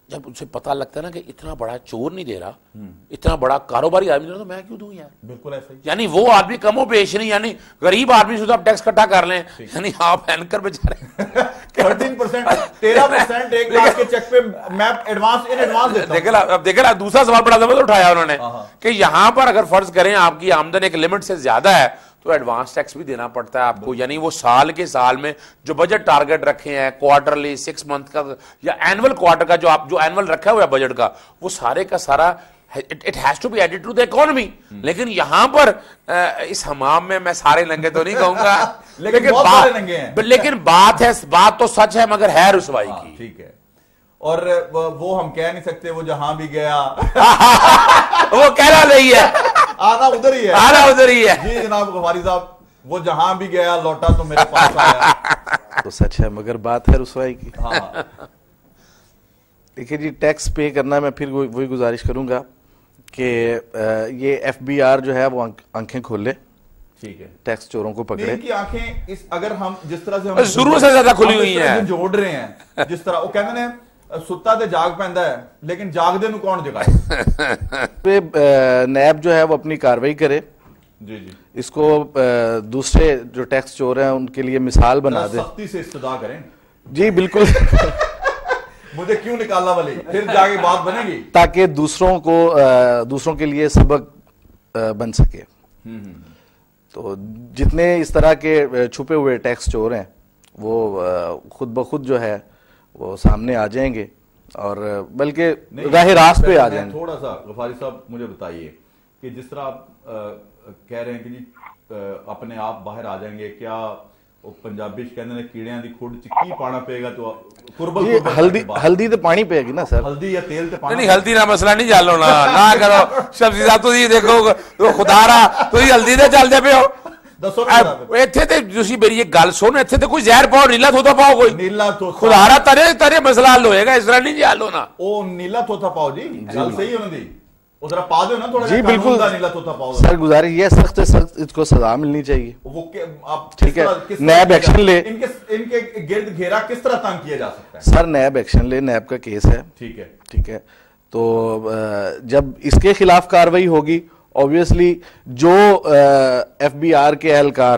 S2: جب ان سے پتہ لگتا ہے نا کہ اتنا بڑا چور نہیں دے رہا, اتنا بڑا کاروباری آدمی دے رہا, تو میں کیوں دوں یار؟
S1: بالکل ایسا ہی.
S2: یعنی وہ آدمی کم و بیش نہیں, یعنی غریب آدمی سے تو آپ ٹیکس کٹا کر لیں, یعنی آپ اینکر بیچارے
S1: تھرٹین پرسینٹ تیرہ پرسینٹ ایک لاکھ کے چیک پہ میں ایڈوانس ان ایڈوانس دیتا ہوں.
S2: دیکھیں اب دیکھیں نا دوسرا سوال بڑا زبردست اٹھایا انہوں نے کہ یہاں پر اگر فرض کریں آپ کی آمدن ایک لمٹ سے زیادہ ہے تو ایڈوانس ٹیکس بھی دینا پڑتا ہے آپ کو. یعنی وہ سال کے سال میں جو بجٹ ٹارگٹ رکھے ہیں کوارٹرلی, سکس منتھ کا یا اینول کوارٹر کا, جو آپ جو اینول رکھا ہوا ہے بجٹ کا, وہ سارے کا سارا it has to be added to the economy. لیکن یہاں پر اس حمام میں میں سارے ننگے تو نہیں کہوں گا, لیکن لیکن بات ہے, بات تو سچ ہے مگر ہے رسوائی کی.
S1: ٹھیک ہے, اور وہ ہم کہہ نہیں سکتے وہ جہاں بھی گیا
S2: وہ کہنا نہیں ہے,
S1: آنا ادھر ہی ہے,
S2: آنا ادھر ہی ہے.
S1: جی جناب غفاری صاحب, وہ جہاں بھی گیا لوٹا تو میرے پاس آیا.
S4: تو سچ ہے مگر بات ہے رسوائی کی. دیکھیے جی, ٹیکس پے کرنا, میں پھر وہی گزارش کروں گا کہ یہ ایف بی آر جو ہے وہ آنکھیں کھول لے,
S1: ٹھیک ہے,
S4: ٹیکس چوروں کو پکڑے.
S1: ان کی آنکھیں اس اگر ہم جس طرح سے ہم
S2: ضرور سے زیادہ کھلی ہوئی ہیں,
S1: جوڑ رہے ہیں, جس طرح وہ کہتے ہیں ستا تے جاگ پیندا ہے لیکن جاگ دے نو کون جگائے.
S4: نیب جو ہے وہ اپنی کاروائی کرے,
S1: جی جی,
S4: اس کو دوسرے جو ٹیکس چور ہیں ان کے لیے مثال بنا دے,
S1: سختی سے استدعا کریں.
S4: جی بالکل,
S1: مجھے کیوں نکالا ولی, پھر جا کے بات بنے گی,
S4: تاکہ دوسروں کو دوسروں کے لیے سبق بن سکے. تو جتنے اس طرح کے چھپے ہوئے ٹیکس چور ہیں وہ خود بخود جو ہے وہ سامنے آ جائیں گے, اور بلکہ راہ راست پہ آ جائیں گے.
S1: تھوڑا سا غفاری صاحب مجھے بتائیے کہ جس طرح آپ کہہ رہے ہیں کہ جی اپنے آپ باہر آ جائیں گے, کیا پنجابی کہندے نے کیڑیاں دی کھڑ چکی پانا پے گا تو قربل
S4: ہلدی ہلدی تے پانی پے گی نا سر,
S1: ہلدی یا تیل تے پانی.
S2: نہیں ہلدی نہ مسئلہ نہیں چالو نا نہ کرو شمسی صاحب, تو دیکھو تو خدا را تو ہلدی تے چل دے پے ہو. ایتھے تے تسی میری ایک گل سن, ایتھے تے کوئی زہر پاؤ نیلا تھوتا پاؤ, کوئی
S1: نیلا تھوتا
S2: خدا را ترے ترے مسئلہ حل ہوئے گا, اس طرح نہیں حل ہونا.
S1: او نیلا تھوتا پاؤ جی, گل صحیح ہے انہاں دی, او ذرا پا دیو نا تھوڑا
S4: جی بالکل
S1: نیلا تھوتا پاؤ.
S4: سر گزارش یہ سخت سے سخت اس کو سزا ملنی چاہیے.
S1: وہ آپ
S4: ٹھیک ہے, نیب ایکشن لے,
S1: ان کے ان کے گرد گھیرا کس طرح تنگ کیا جا سکتا ہے.
S4: سر نیب ایکشن لے, نیب کا کیس ہے,
S1: ٹھیک ہے
S4: ٹھیک ہے. تو جب اس کے خلاف کاروائی ہوگی اوبویسلی جو ایف بی آر کے اہلکار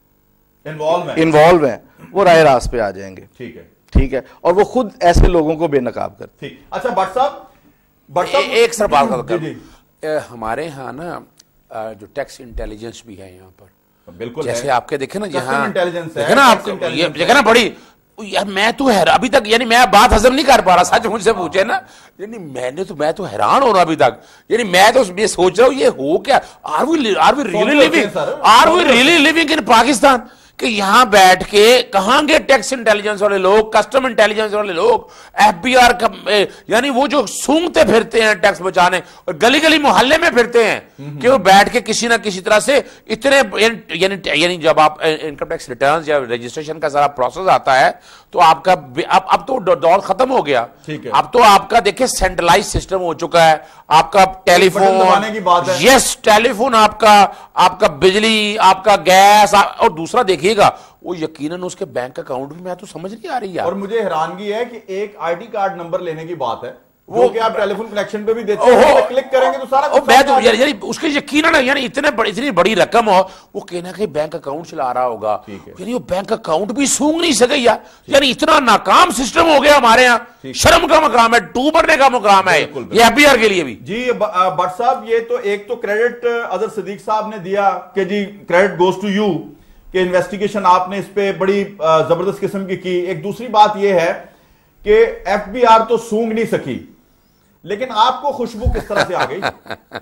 S4: انوالو ہیں وہ راہ راست پہ آ جائیں گے.
S1: ٹھیک ہے,
S4: ٹھیک ہے, اور وہ خود ایسے لوگوں کو بے نقاب کرتے.
S1: ٹھیک. اچھا بٹ صاحب, بٹ صاحب
S2: ایک سر بات کر, ہمارے ہاں نا جو ٹیکس انٹیلیجنس بھی ہے یہاں پر,
S1: بالکل
S2: جیسے آپ کے دیکھیں نا جہاں
S1: دیکھیں
S2: نا آپ دیکھیں نا بڑی, یار میں تو حیران ابھی تک, یعنی میں بات ہضم نہیں کر پا رہا, سچ مجھ سے پوچھے نا, یعنی میں نے تو میں تو حیران ہو رہا ابھی تک, یعنی میں تو یہ سوچ رہا ہوں یہ ہو کیا, are we are we really living are we really living in Pakistan, کہ یہاں بیٹھ کے کہاں گے ٹیکس انٹیلیجنس والے لوگ, کسٹم انٹیلیجنس والے لوگ, ایف بی آر کا, یعنی وہ جو سونگتے پھرتے ہیں ٹیکس بچانے اور گلی گلی محلے میں پھرتے ہیں, کہ وہ بیٹھ کے کسی نہ کسی طرح سے اتنے, یعنی یعنی جب آپ انکم ٹیکس ریٹرنز یا رجسٹریشن کا سارا پروسیس آتا ہے تو آپ کا اب اب تو دور ختم ہو گیا, اب تو آپ کا دیکھیں سینٹرلائز سسٹم ہو چکا ہے, آپ کا ٹیلی فون, یس ٹیلی فون, آپ کا آپ کا بجلی, آپ کا گیس, اور دوسرا دیکھیے گا وہ یقیناً اس کے بینک اکاؤنٹ میں, میں تو سمجھ نہیں آ رہی ہے.
S1: اور مجھے حیرانگی ہے کہ ایک آئی ڈی کارڈ نمبر لینے کی بات ہے, وہ کہ آپ ٹیلی فون کنیکشن پہ بھی دیتے ہیں, کلک کریں گے تو سارا کچھ,
S2: میں تو یعنی اس کے یقیناً یعنی اتنے بڑی اتنی بڑی رقم ہو, وہ کہنا کہ بینک اکاؤنٹ چلا رہا ہوگا, یعنی وہ بینک اکاؤنٹ بھی سونگ نہیں سکے یار, یعنی اتنا ناکام سسٹم ہو گیا ہمارے ہاں, شرم کا مقام ہے, ٹو بھرنے کا مقام ہے یہ ایف بی آر کے لیے بھی.
S1: جی بٹ صاحب, یہ تو ایک تو کریڈٹ اظہر صدیق صاحب نے دیا کہ جی کریڈٹ گوز ٹو یو, کہ انویسٹیگیشن آپ نے اس پہ بڑی زبردست قسم کی کی. ایک دوسری بات یہ ہے کہ ایف بی آر تو سونگ نہیں سکی, لیکن آپ کو خوشبو کس طرح سے آ گئی؟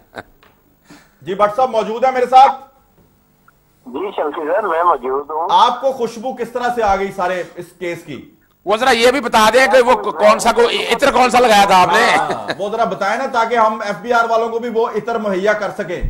S1: جی بٹ صاحب موجود ہے میرے ساتھ؟
S3: جی شمسی سر میں موجود ہوں.
S1: آپ کو خوشبو کس طرح سے آ گئی سارے اس کیس کی؟
S2: وہ ذرا یہ بھی بتا دیں کہ وہ کون سا کو عطر کون سا لگایا تھا آپ نے,
S1: وہ ذرا بتائیں نا تاکہ ہم ایف بی آر والوں کو بھی وہ عطر مہیا کر سکیں.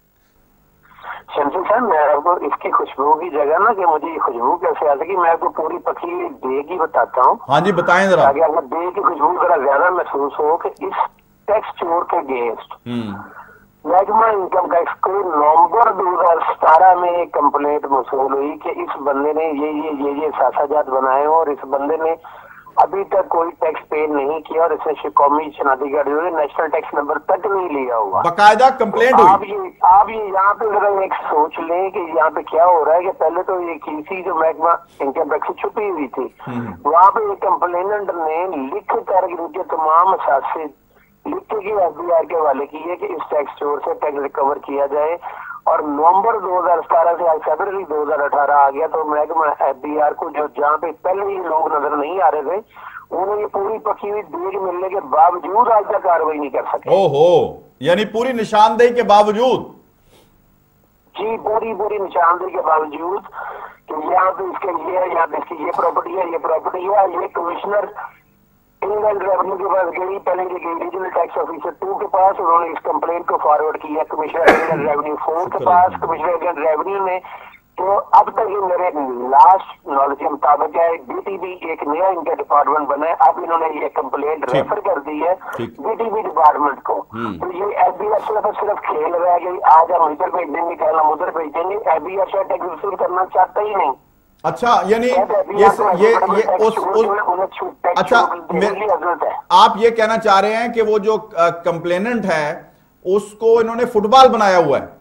S3: شمسی صاحب میں آپ کو اس کی خوشبو کی جگہ نا کہ مجھے یہ خوشبو کیسے آ سکی, میں آپ کو پوری پکی ڈے کی بتاتا ہوں.
S1: ہاں جی بتائیں ذرا,
S3: تاکہ آپ کو ڈے کی خوشبو ذرا زیادہ محسوس ہو کہ اس ٹیکس چور کے اگینسٹ محکمہ انکم ٹیکس کو نومبر دو ہزار ستارہ میں ایک کمپلینٹ موصول ہوئی کہ اس بندے نے یہ یہ یہ یہ ساسا جات بنائے اور اس بندے نے अभी तक कोई टैक्स पे नहीं किया और इसने कौमी शनाख्ती कार्ड जो है नेशनल टैक्स नंबर तक नहीं लिया हुआ।
S1: बाकायदा कंप्लेंट हुई।
S3: आप ये आप ये यहाँ पे जरा एक सोच लें कि यहाँ पे क्या हो रहा है कि पहले तो ये किसी जो महकमा इनकम टैक्स से छुपी हुई थी, वहाँ पे एक कंप्लेनेंट ने लिख कर इनके तमाम असासे लिख के एफ बी आर के हवाले किए कि इस टैक्स चोर से टैक्स रिकवर किया जाए। और नवंबर दो हज़ार सतारह से आज फरवरी दो हज़ार अठारह आ गया तो महकमा एफ बी आर को जो जहाँ पे पहले ही लोग नजर नहीं आ रहे थे, उन्हें ये पूरी पकी हुई देख मिलने के बावजूद आज तक कार्रवाई नहीं कर सके।
S1: ओहो, यानी पूरी निशानदेही के बावजूद?
S3: जी, पूरी पूरी निशानदेही के बावजूद कि यहाँ पे इसके ये है, यहाँ पे इसकी ये प्रॉपर्टी है, ये प्रॉपर्टी है। ये कमिश्नर इनलैंड रेवेन्यू के पास गई, पहले ये गई रीजनल टैक्स ऑफिसर टू के पास, उन्होंने इस कंप्लेंट को फॉरवर्ड किया कमिश्नर इनलैंड रेवेन्यू फोर के पास, कमिश्नर इनलैंड रेवेन्यू ने। तो अब तक ये मेरे लास्ट नॉलेज के मुताबिक है बीटीबी एक नया इनका डिपार्टमेंट बना है, अब इन्होंने ये कंप्लेंट रेफर कर दी है बीटीबी डिपार्टमेंट को। तो ये एफ बी आर सिर्फ सिर्फ खेल रह गई, आज हम इधर भेज देंगे, कल हम उधर भेज देंगे। एफ बी आर शायद टैक्स वसूल करना चाहता ही नहीं।
S1: अच्छा, यानी ये ये ये उस, उस अच्छा आप ये कहना चाह रहे हैं कि वो जो कंप्लेनेंट है उसको इन्होंने फुटबॉल बनाया हुआ है?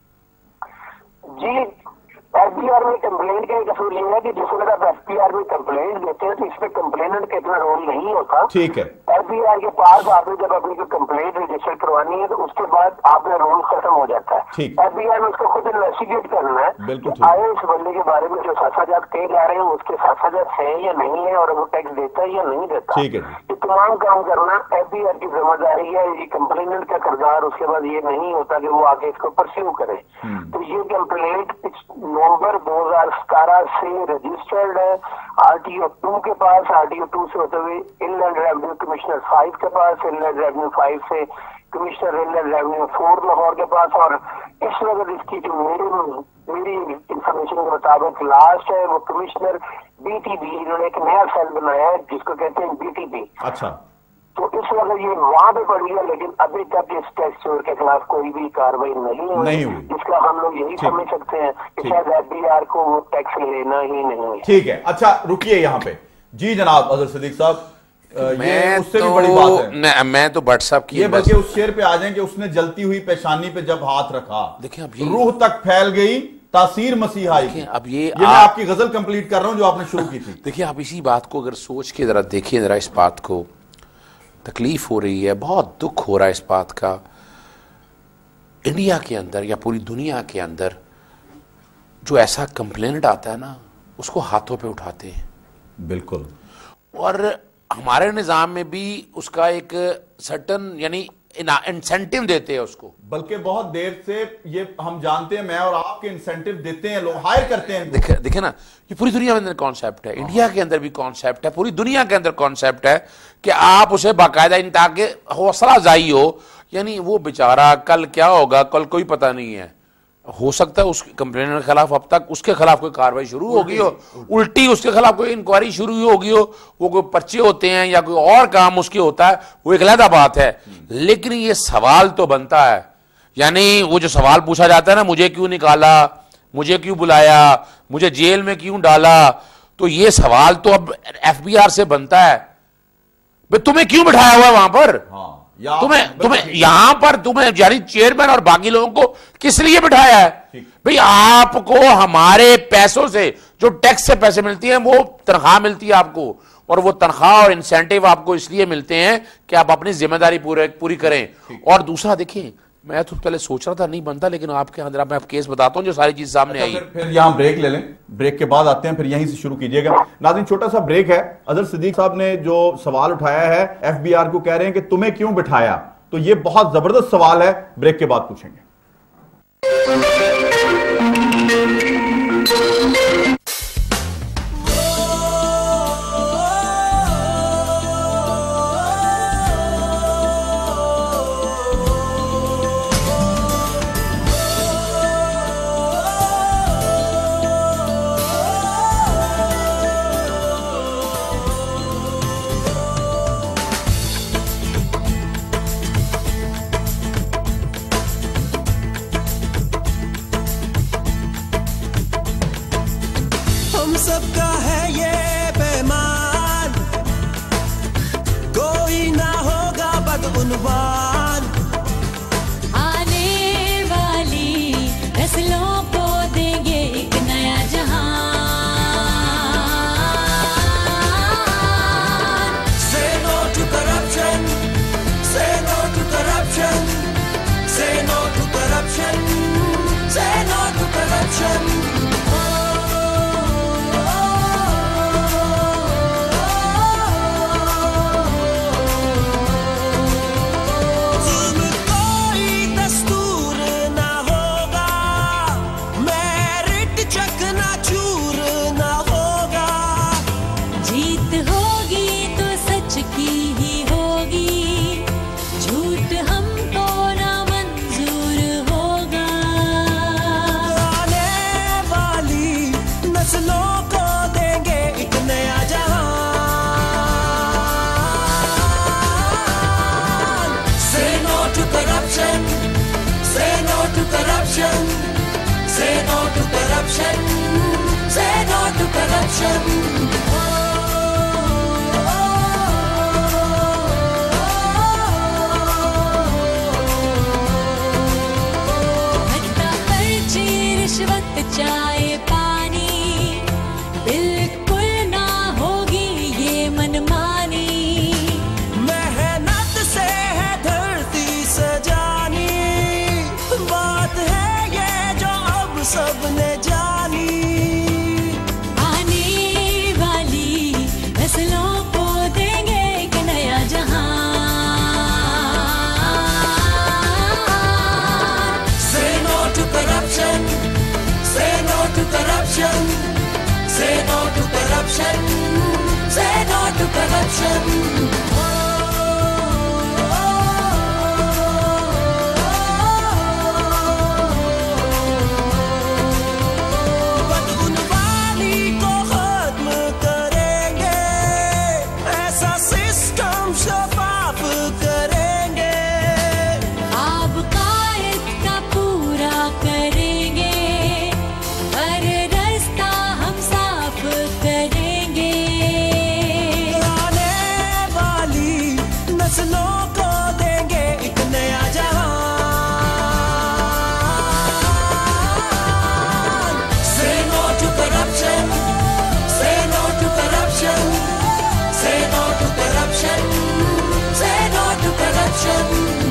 S1: जी, एफ बी आर में कंप्लेंट का एक असूल ये है कि जिस वक्त आप एफ बी आर में कंप्लेंट देते हैं तो इसमें कंप्लेनेंट का इतना रोल नहीं होता। ठीक है।
S3: एफ बी आर के पास आपने जब अपनी कोई कंप्लेंट रजिस्टर करवानी है तो उसके बाद आपका रोल खत्म हो जाता है। एफ बी आर में उसको खुद इन्वेस्टिगेट करना है, बिल्कुल आए इस बंदे के बारे में जो साक्ष्यात कहे जा रहे हैं उसके साक्ष्यात है या नहीं है और वो टैक्स देता है या नहीं देता। ठीक है। ये तमाम काम करना एफ बी आर की जिम्मेदारी है। ये कंप्लेनेंट का किरदार उसके बाद ये नहीं होता कि वो आगे इसको परस्यू करे। तो ये कंप्लेंट नवंबर दो हज़ार सतारह से रजिस्टर्ड है आरटीओ टू के पास, आरटीओ टू से होते हुए इनलैंड रेवेन्यू कमिश्नर फाइव के पास, इनलैंड रेवेन्यू फाइव से commissioner inland revenue four Lahore के पास। और इस वक्त इसकी जो मेरी मेरी इंफॉर्मेशन के मुताबिक लास्ट है वो कमिश्नर बीटीबी, इन्होंने एक नया सेल बनाया है जिसको कहते हैं बीटीबी। अच्छा। तो इस वक्त ये वहां पे पड़ी है, लेकिन अभी तक इस टैक्स चोर के खिलाफ कोई भी कार्रवाई नहीं हुई, नहीं हुई। जिसका हम लोग यही समझ सकते हैं कि शायद एफ बी आर को वो टैक्स लेना ही नहीं है। ठीक है। अच्छा, रुकिए यहाँ पे। जी जनाब अजहर सिद्दीक साहब, ये उससे भी बड़ी बात है।
S2: मैं, मैं तो भट्ट साहब की
S1: ये बल्कि उस शेर पे आ जाए कि उसने जलती हुई पेशानी पे जब हाथ रखा, देखिए अब रूह तक फैल गई तासीर मसीहा की।
S2: अब ये,
S1: ये मैं आपकी गजल कंप्लीट कर रहा हूं जो आपने शुरू की थी।
S2: देखिए आप इसी बात को अगर सोच के जरा देखिए, जरा इस बात को, तकलीफ हो रही है, बहुत दुख हो रहा है इस बात का। इंडिया के अंदर या पूरी दुनिया के अंदर जो ऐसा कंप्लेंट आता है ना उसको हाथों पे उठाते हैं।
S1: बिल्कुल।
S2: और हमारे निजाम में भी उसका एक सर्टन यानी इंसेंटिव देते हैं उसको,
S1: बल्कि बहुत देर से ये हम जानते हैं, मैं और आपके इंसेंटिव देते हैं, लोग हायर करते हैं।
S2: देखे देखे ना, ये पूरी दुनिया के अंदर कॉन्सेप्ट है, इंडिया के अंदर भी कॉन्सेप्ट है, पूरी दुनिया के अंदर कॉन्सेप्ट है कि आप उसे बाकायदा ताकि हौसला अफजाई हो। यानी वो बेचारा कल क्या होगा, कल कोई पता नहीं है, हो सकता है उस कंप्लेनेंट के खिलाफ अब तक उसके खिलाफ कोई कार्रवाई शुरू होगी हो, उल्टी उसके खिलाफ कोई इंक्वायरी शुरू होगी हो, वो कोई पर्चे होते हैं या कोई और काम उसके होता है, वो एक अलग बात है। लेकिन ये सवाल तो बनता है, यानी वो जो सवाल पूछा जाता है ना, मुझे क्यों निकाला, मुझे क्यों बुलाया, मुझे जेल में क्यों डाला, तो ये सवाल तो अब एफ बी आर से बनता है, भाई तुम्हें क्यों बिठाया हुआ है वहां पर, तुम्हें तुम्हें यहां पर तुम्हें यानी चेयरमैन और बाकी लोगों को किस लिए बिठाया है? भाई आपको हमारे पैसों से जो टैक्स से पैसे मिलती हैं वो तनख्वाह मिलती है आपको, और वो तनख्वाह और इंसेंटिव आपको इसलिए मिलते हैं कि आप अपनी जिम्मेदारी पूरे पूरी करें। और दूसरा देखिए, मैं तो पहले सोच रहा था नहीं बनता, लेकिन आपके अंदर मैं केस बताता हूं जो सारी चीज सामने आई।
S1: फिर, फिर यहां ब्रेक ले लें, ब्रेक के बाद आते हैं, फिर यहीं से शुरू कीजिएगा। नाज़रीन छोटा सा ब्रेक है। अजहर सिद्दीक साहब ने जो सवाल उठाया है, एफ बी आर को कह रहे हैं कि तुम्हें क्यों बिठाया, तो ये बहुत जबरदस्त सवाल है, ब्रेक के बाद पूछेंगे।
S5: सबका है ये पैमान, बदउनवान
S6: आने वाली नस्लों को देंगे एक नया जहान
S5: Say no to corruption Say no to corruption Say no to corruption Say no to corruption जुल्म कोई दस्तूर ना होगा मेरिट चकना चूर ना होगा
S6: जीत होगी तो सच की ही होगी झूठ हमको ना मंजूर होगा
S5: आने वाली नस्लों को देंगे एक नया जहान Say no to corruption Say no to corruption Say no to corruption Say no to corruption
S6: लगता पर्ची रिश्वत चाय पानी बिल्कुल ना होगी ये मनमानी
S5: मेहनत से है धरती सजानी बात है ये जो अब सबने जानी
S6: आने वाली नस्लों को देंगे एक नया जहान
S5: Say no to corruption Say no to corruption Say no to corruption Say no to corruption बदउनवानी को खत्म करेंगे ऐसा सिस्टम शफाफ करेंगे
S6: आप कायद का पूरा करेंगे हर रास्ता हम साफ करेंगे
S5: आने वाली नस्लों को देंगे एक नया जहान Say no to corruption Say no to corruption Say no to corruption Say no to corruption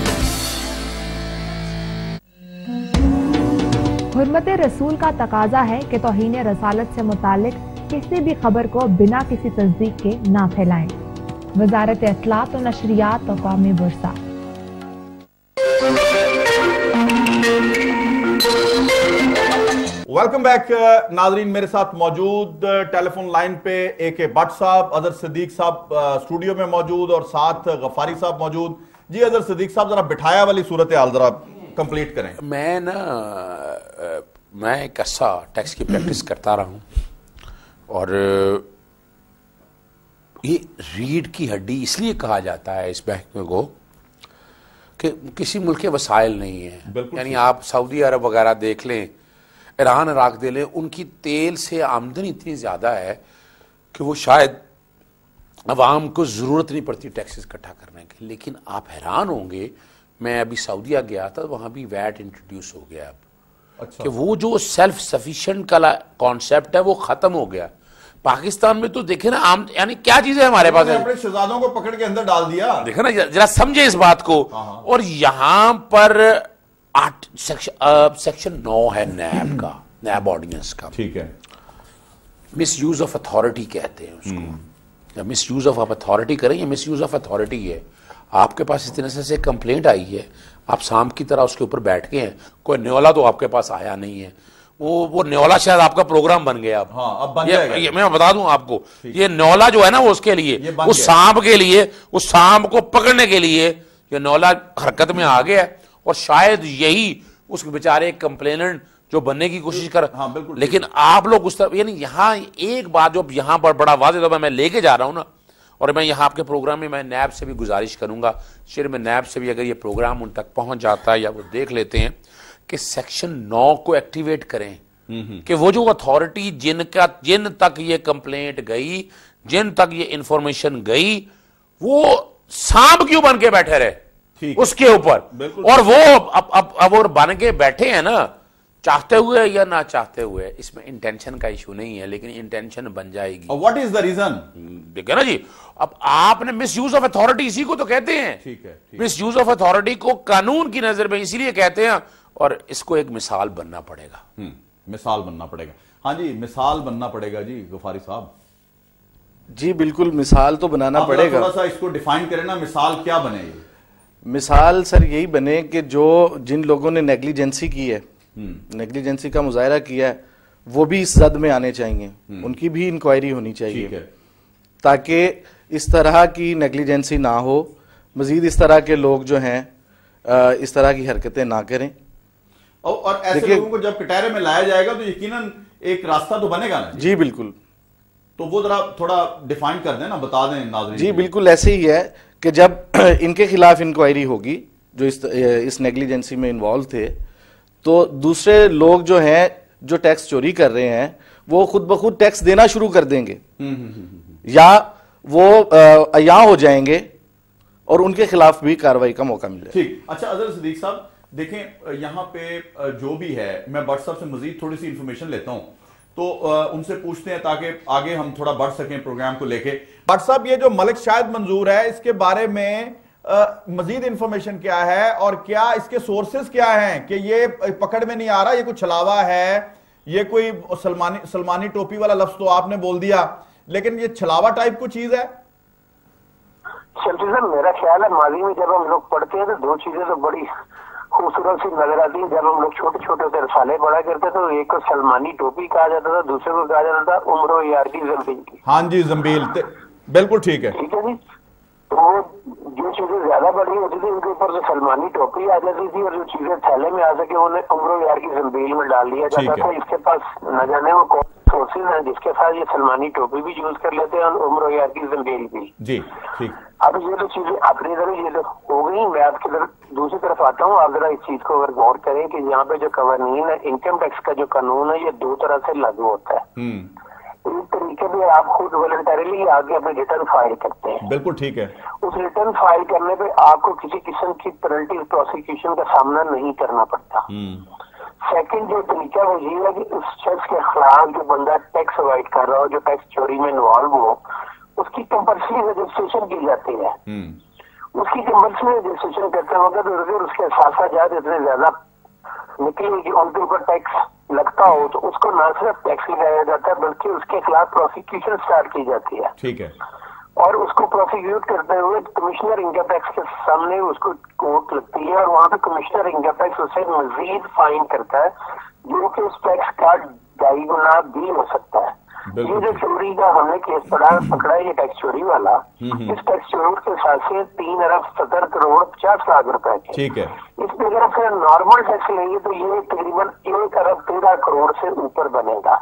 S7: हुर्मत रसूल का तकाजा है कि तौहीन रसालत से मुतालिक किसी भी खबर को बिना किसी तस्दीक के ना फैलाएं। वजारत इत्तलात और नशरियात और कौमी वर्सा।
S1: वेलकम बैक नाजरीन, मेरे साथ मौजूद टेलीफोन लाइन पे ए के भट्ट साहब, अजहर सिद्दीक साहब स्टूडियो में मौजूद और साथ गफारी साहब मौजूद। जी अजहर सिद्दीक साहब, जरा बिठाया वाली सूरत हाल जरा कंप्लीट करें।
S2: मैं ना अ, मैं एक ऐसा टैक्स की प्रैक्टिस करता रहा हूँ और ये रीढ़ की हड्डी इसलिए कहा जाता है इस महकमे को कि किसी मुल्क के वसाइल नहीं है।
S1: बिल्कुल
S2: यानी आप सऊदी अरब वगैरह देख लें, ईरान इराक दे लें, उनकी तेल से आमदनी इतनी ज़्यादा है कि वो शायद अवाम को ज़रूरत नहीं पड़ती टैक्सेस इकट्ठा करने की। लेकिन आप हैरान होंगे, मैं अभी सऊदीया गया था, वहाँ भी वैट इंट्रोड्यूस हो गया अब।
S1: अच्छा।
S2: कि वो जो सेल्फ सफिशिएंट का कॉन्सेप्ट है वो ख़त्म हो गया। पाकिस्तान में तो देखे ना, आम यानी क्या चीज़ है हमारे पास,
S1: अपने शहजादों को पकड़ के अंदर डाल दिया।
S2: देखे ना, जरा समझे इस बात को। और यहाँ पर आठ सेक्शन सेक्शन नौ है नैब का, नैब ऑर्डिनेंस का,
S1: ठीक है,
S2: मिस यूज ऑफ अथॉरिटी कहते हैं उसको। मिस यूज ऑफ अथॉरिटी करें, ये मिस यूज ऑफ अथॉरिटी है। आपके पास इतने से कंप्लेंट आई है, आप शाम की तरह उसके ऊपर बैठ के हैं, कोई न्योला तो आपके पास आया नहीं है। वो वो न्योला शायद आपका प्रोग्राम बन गया अब।
S1: हाँ, अब बन
S2: ये,
S1: जाएगा।
S2: ये मैं बता दूं आपको, ये न्योला जो है ना वो उसके लिए,
S1: बन
S2: उस
S1: गया।
S2: सांप के लिए, उस सांप को पकड़ने के लिए ये न्योला हरकत में आ गया है। और शायद यही उस बेचारे कंप्लेनेंट जो बनने की कोशिश कर,
S1: हाँ, बिल्कुल।
S2: लेकिन आप लोग उस तरफ, यानी यहाँ एक बात जो यहाँ पर बड़ा वाज़ेह तौर पर मैं लेके जा रहा हूँ ना, और मैं यहाँ आपके प्रोग्राम में मैं नैब से भी गुजारिश करूंगा, शेर में नैब से भी अगर ये प्रोग्राम उन तक पहुंच जाता है या वो देख लेते हैं कि सेक्शन नौ को एक्टिवेट करें, कि वो जो अथॉरिटी जिनका जिन तक ये कंप्लेंट गई, जिन तक ये इंफॉर्मेशन गई, वो सांप क्यों बन के बैठे रहे। اس کے اوپر. اور وہ اب اب اب اور بن کے بیٹھے ہیں نا, چاہتے ہوئے یا نہ چاہتے ہوئے. اس میں انٹینشن کا ایشو نہیں ہے, لیکن انٹینشن بن جائے گی.
S1: What is the reason?
S2: دیکھیں نا جی, اب آپ نے مس یوز آف اتھارٹی اسی کو تو کہتے ہیں.
S1: ٹھیک ہے,
S2: مس یوز آف اتھارٹی کو قانون کی نظر میں اسی لیے کہتے ہیں, اور اس کو ایک مثال بننا پڑے گا.
S1: مثال بننا پڑے گا. ہاں جی, مثال بننا پڑے گا جی غفاری صاحب.
S4: جی بالکل, مثال تو بنانا پڑے گا.
S1: تھوڑا سا اس کو ڈیفائن کریں نا, مثال کیا بنے گی؟
S4: مثال سر یہی بنے کہ جو جن لوگوں نے نیگلیجنسی کی ہے, نیگلیجنسی کا مظاہرہ کیا ہے, وہ بھی اس زد میں آنے چاہیے. ان کی بھی انکوائری ہونی چاہیے تاکہ اس طرح کی نیگلیجنسی نہ ہو. مزید اس طرح کے لوگ جو ہیں اس طرح کی حرکتیں نہ کریں.
S1: اور ایسے لوگوں کو جب کٹہرے میں لایا جائے گا تو یقیناً ایک راستہ تو بنے گا نا.
S4: جی بالکل,
S1: تو وہ ذرا تھوڑا ڈیفائن کر دیں نا, بتا دیں ناظرین.
S4: جی بالکل ایسے ہی ہے کہ جب ان کے خلاف انکوائری ہوگی جو اس اس نیگلیجنسی میں انوالو تھے, تو دوسرے لوگ جو ہیں جو ٹیکس چوری کر رہے ہیں وہ خود بخود ٹیکس دینا شروع کر دیں گے, یا وہ عیاں ہو جائیں گے اور ان کے خلاف بھی کارروائی کا موقع ملے.
S1: ٹھیک. اچھا اظہر صدیق صاحب دیکھیں, یہاں پہ جو بھی ہے, میں بٹ صاحب سے مزید تھوڑی سی انفارمیشن لیتا ہوں تو ان سے پوچھتے ہیں تاکہ آگے ہم تھوڑا بڑھ سکیں پروگرام کو لے کے. بٹ صاحب یہ جو ملک شاہد منظور ہے, اس کے بارے میں مزید انفارمیشن کیا ہے, اور کیا اس کے سورسز کیا ہیں کہ یہ پکڑ میں نہیں آ رہا, یہ کوئی چھلاوا ہے, یہ کوئی سلمانی سلمانی ٹوپی والا لفظ تو آپ نے بول دیا, لیکن یہ چھلاوا ٹائپ کو چیز ہے؟
S3: شمسی صاحب میرا خیال ہے ماضی میں جب ہم لوگ پڑھتے ہیں تو دو چیزیں تو بڑی خوبصورت سی نظر آتی ہیں. جب ہم لوگ چھوٹے چھوٹے ہوتے رسالے پڑھا کرتے تو ایک کو سلمانی ٹوپی کہا جاتا تھا, دوسرے کو کہا جاتا تھا عمر و یار کی زمبیل کی.
S1: ہاں جی, زمبیل, بالکل ٹھیک ہے.
S3: ٹھیک ہے جی. تو وہ جو چیزیں زیادہ بڑی ہوتی تھی ان کے اوپر سے سلمانی ٹوپی آ جاتی تھی, اور جو چیزیں تھیلے میں آ سکے انہیں عمر و یار کی زمبیل میں ڈال دیا جاتا تھا. اس کے پاس نہ جانے وہ کون سورسز ہیں جس کے ساتھ یہ سلمانی ٹوپی بھی یوز کر لیتے ہیں اور عمر و یار کی زمبیل بھی.
S1: جی ٹھیک.
S3: اب یہ تو چیزیں اپنی طرف یہ تو ہو گئی. میں آپ کی طرف دوسری طرف آتا ہوں. آپ ذرا اس چیز کو اگر غور کریں کہ یہاں پہ جو قوانین ہے, انکم ٹیکس کا جو قانون ہے, یہ دو طرح سے لاگو ہوتا ہے. ایک طریقے میں آپ خود والنٹریلی آگے اپنے ریٹرن فائل کرتے ہیں.
S1: بالکل ٹھیک ہے. اس
S3: ریٹرن فائل کرنے پہ آپ کو کسی قسم کی پینلٹی پروسیکیوشن کا سامنا نہیں کرنا پڑتا. سیکنڈ جو طریقہ وہ یہ ہے کہ اس شخص کے خلاف جو بندہ ٹیکس اوائڈ کر رہا ہو, جو ٹیکس چوری میں انوالو ہو, اس کی کمپلسری رجسٹریشن کی جاتی ہے. اس کی کمپلسری رجسٹریشن کرتے وقت اگر اس کے اثاثہ جات اتنے زیادہ نکلے کہ ان کے اوپر ٹیکس لگتا ہو تو اس کو نہ صرف ٹیکس لگایا جاتا ہے بلکہ اس کے خلاف پروسیکیوشن اسٹارٹ کی جاتی ہے.
S1: ٹھیک ہے. اور
S3: اس کو پروسیکیوٹ کرتے ہوئے کمشنر انکم ٹیکس کے سامنے اس کو کوٹ لگتی ہے, اور وہاں پہ کمشنر انکم ٹیکس اسے مزید فائن کرتا ہے, جو کہ اس ٹیکس کا ڈھائی گنا بھی ہو سکتا ہے. یہ جو چوری کا ہم نے کیس پڑا پکڑا ہے, یہ ٹیکس چوری والا, اس ٹیکس چوری کے ساتھ سے تین ارب ستر کروڑ پچاس لاکھ روپے کے.
S1: ٹھیک ہے.
S3: اس پہ اگر آپ نارمل ٹیکس لیں گے تو یہ تقریباً ایک ارب تیرہ کروڑ سے اوپر بنے گا.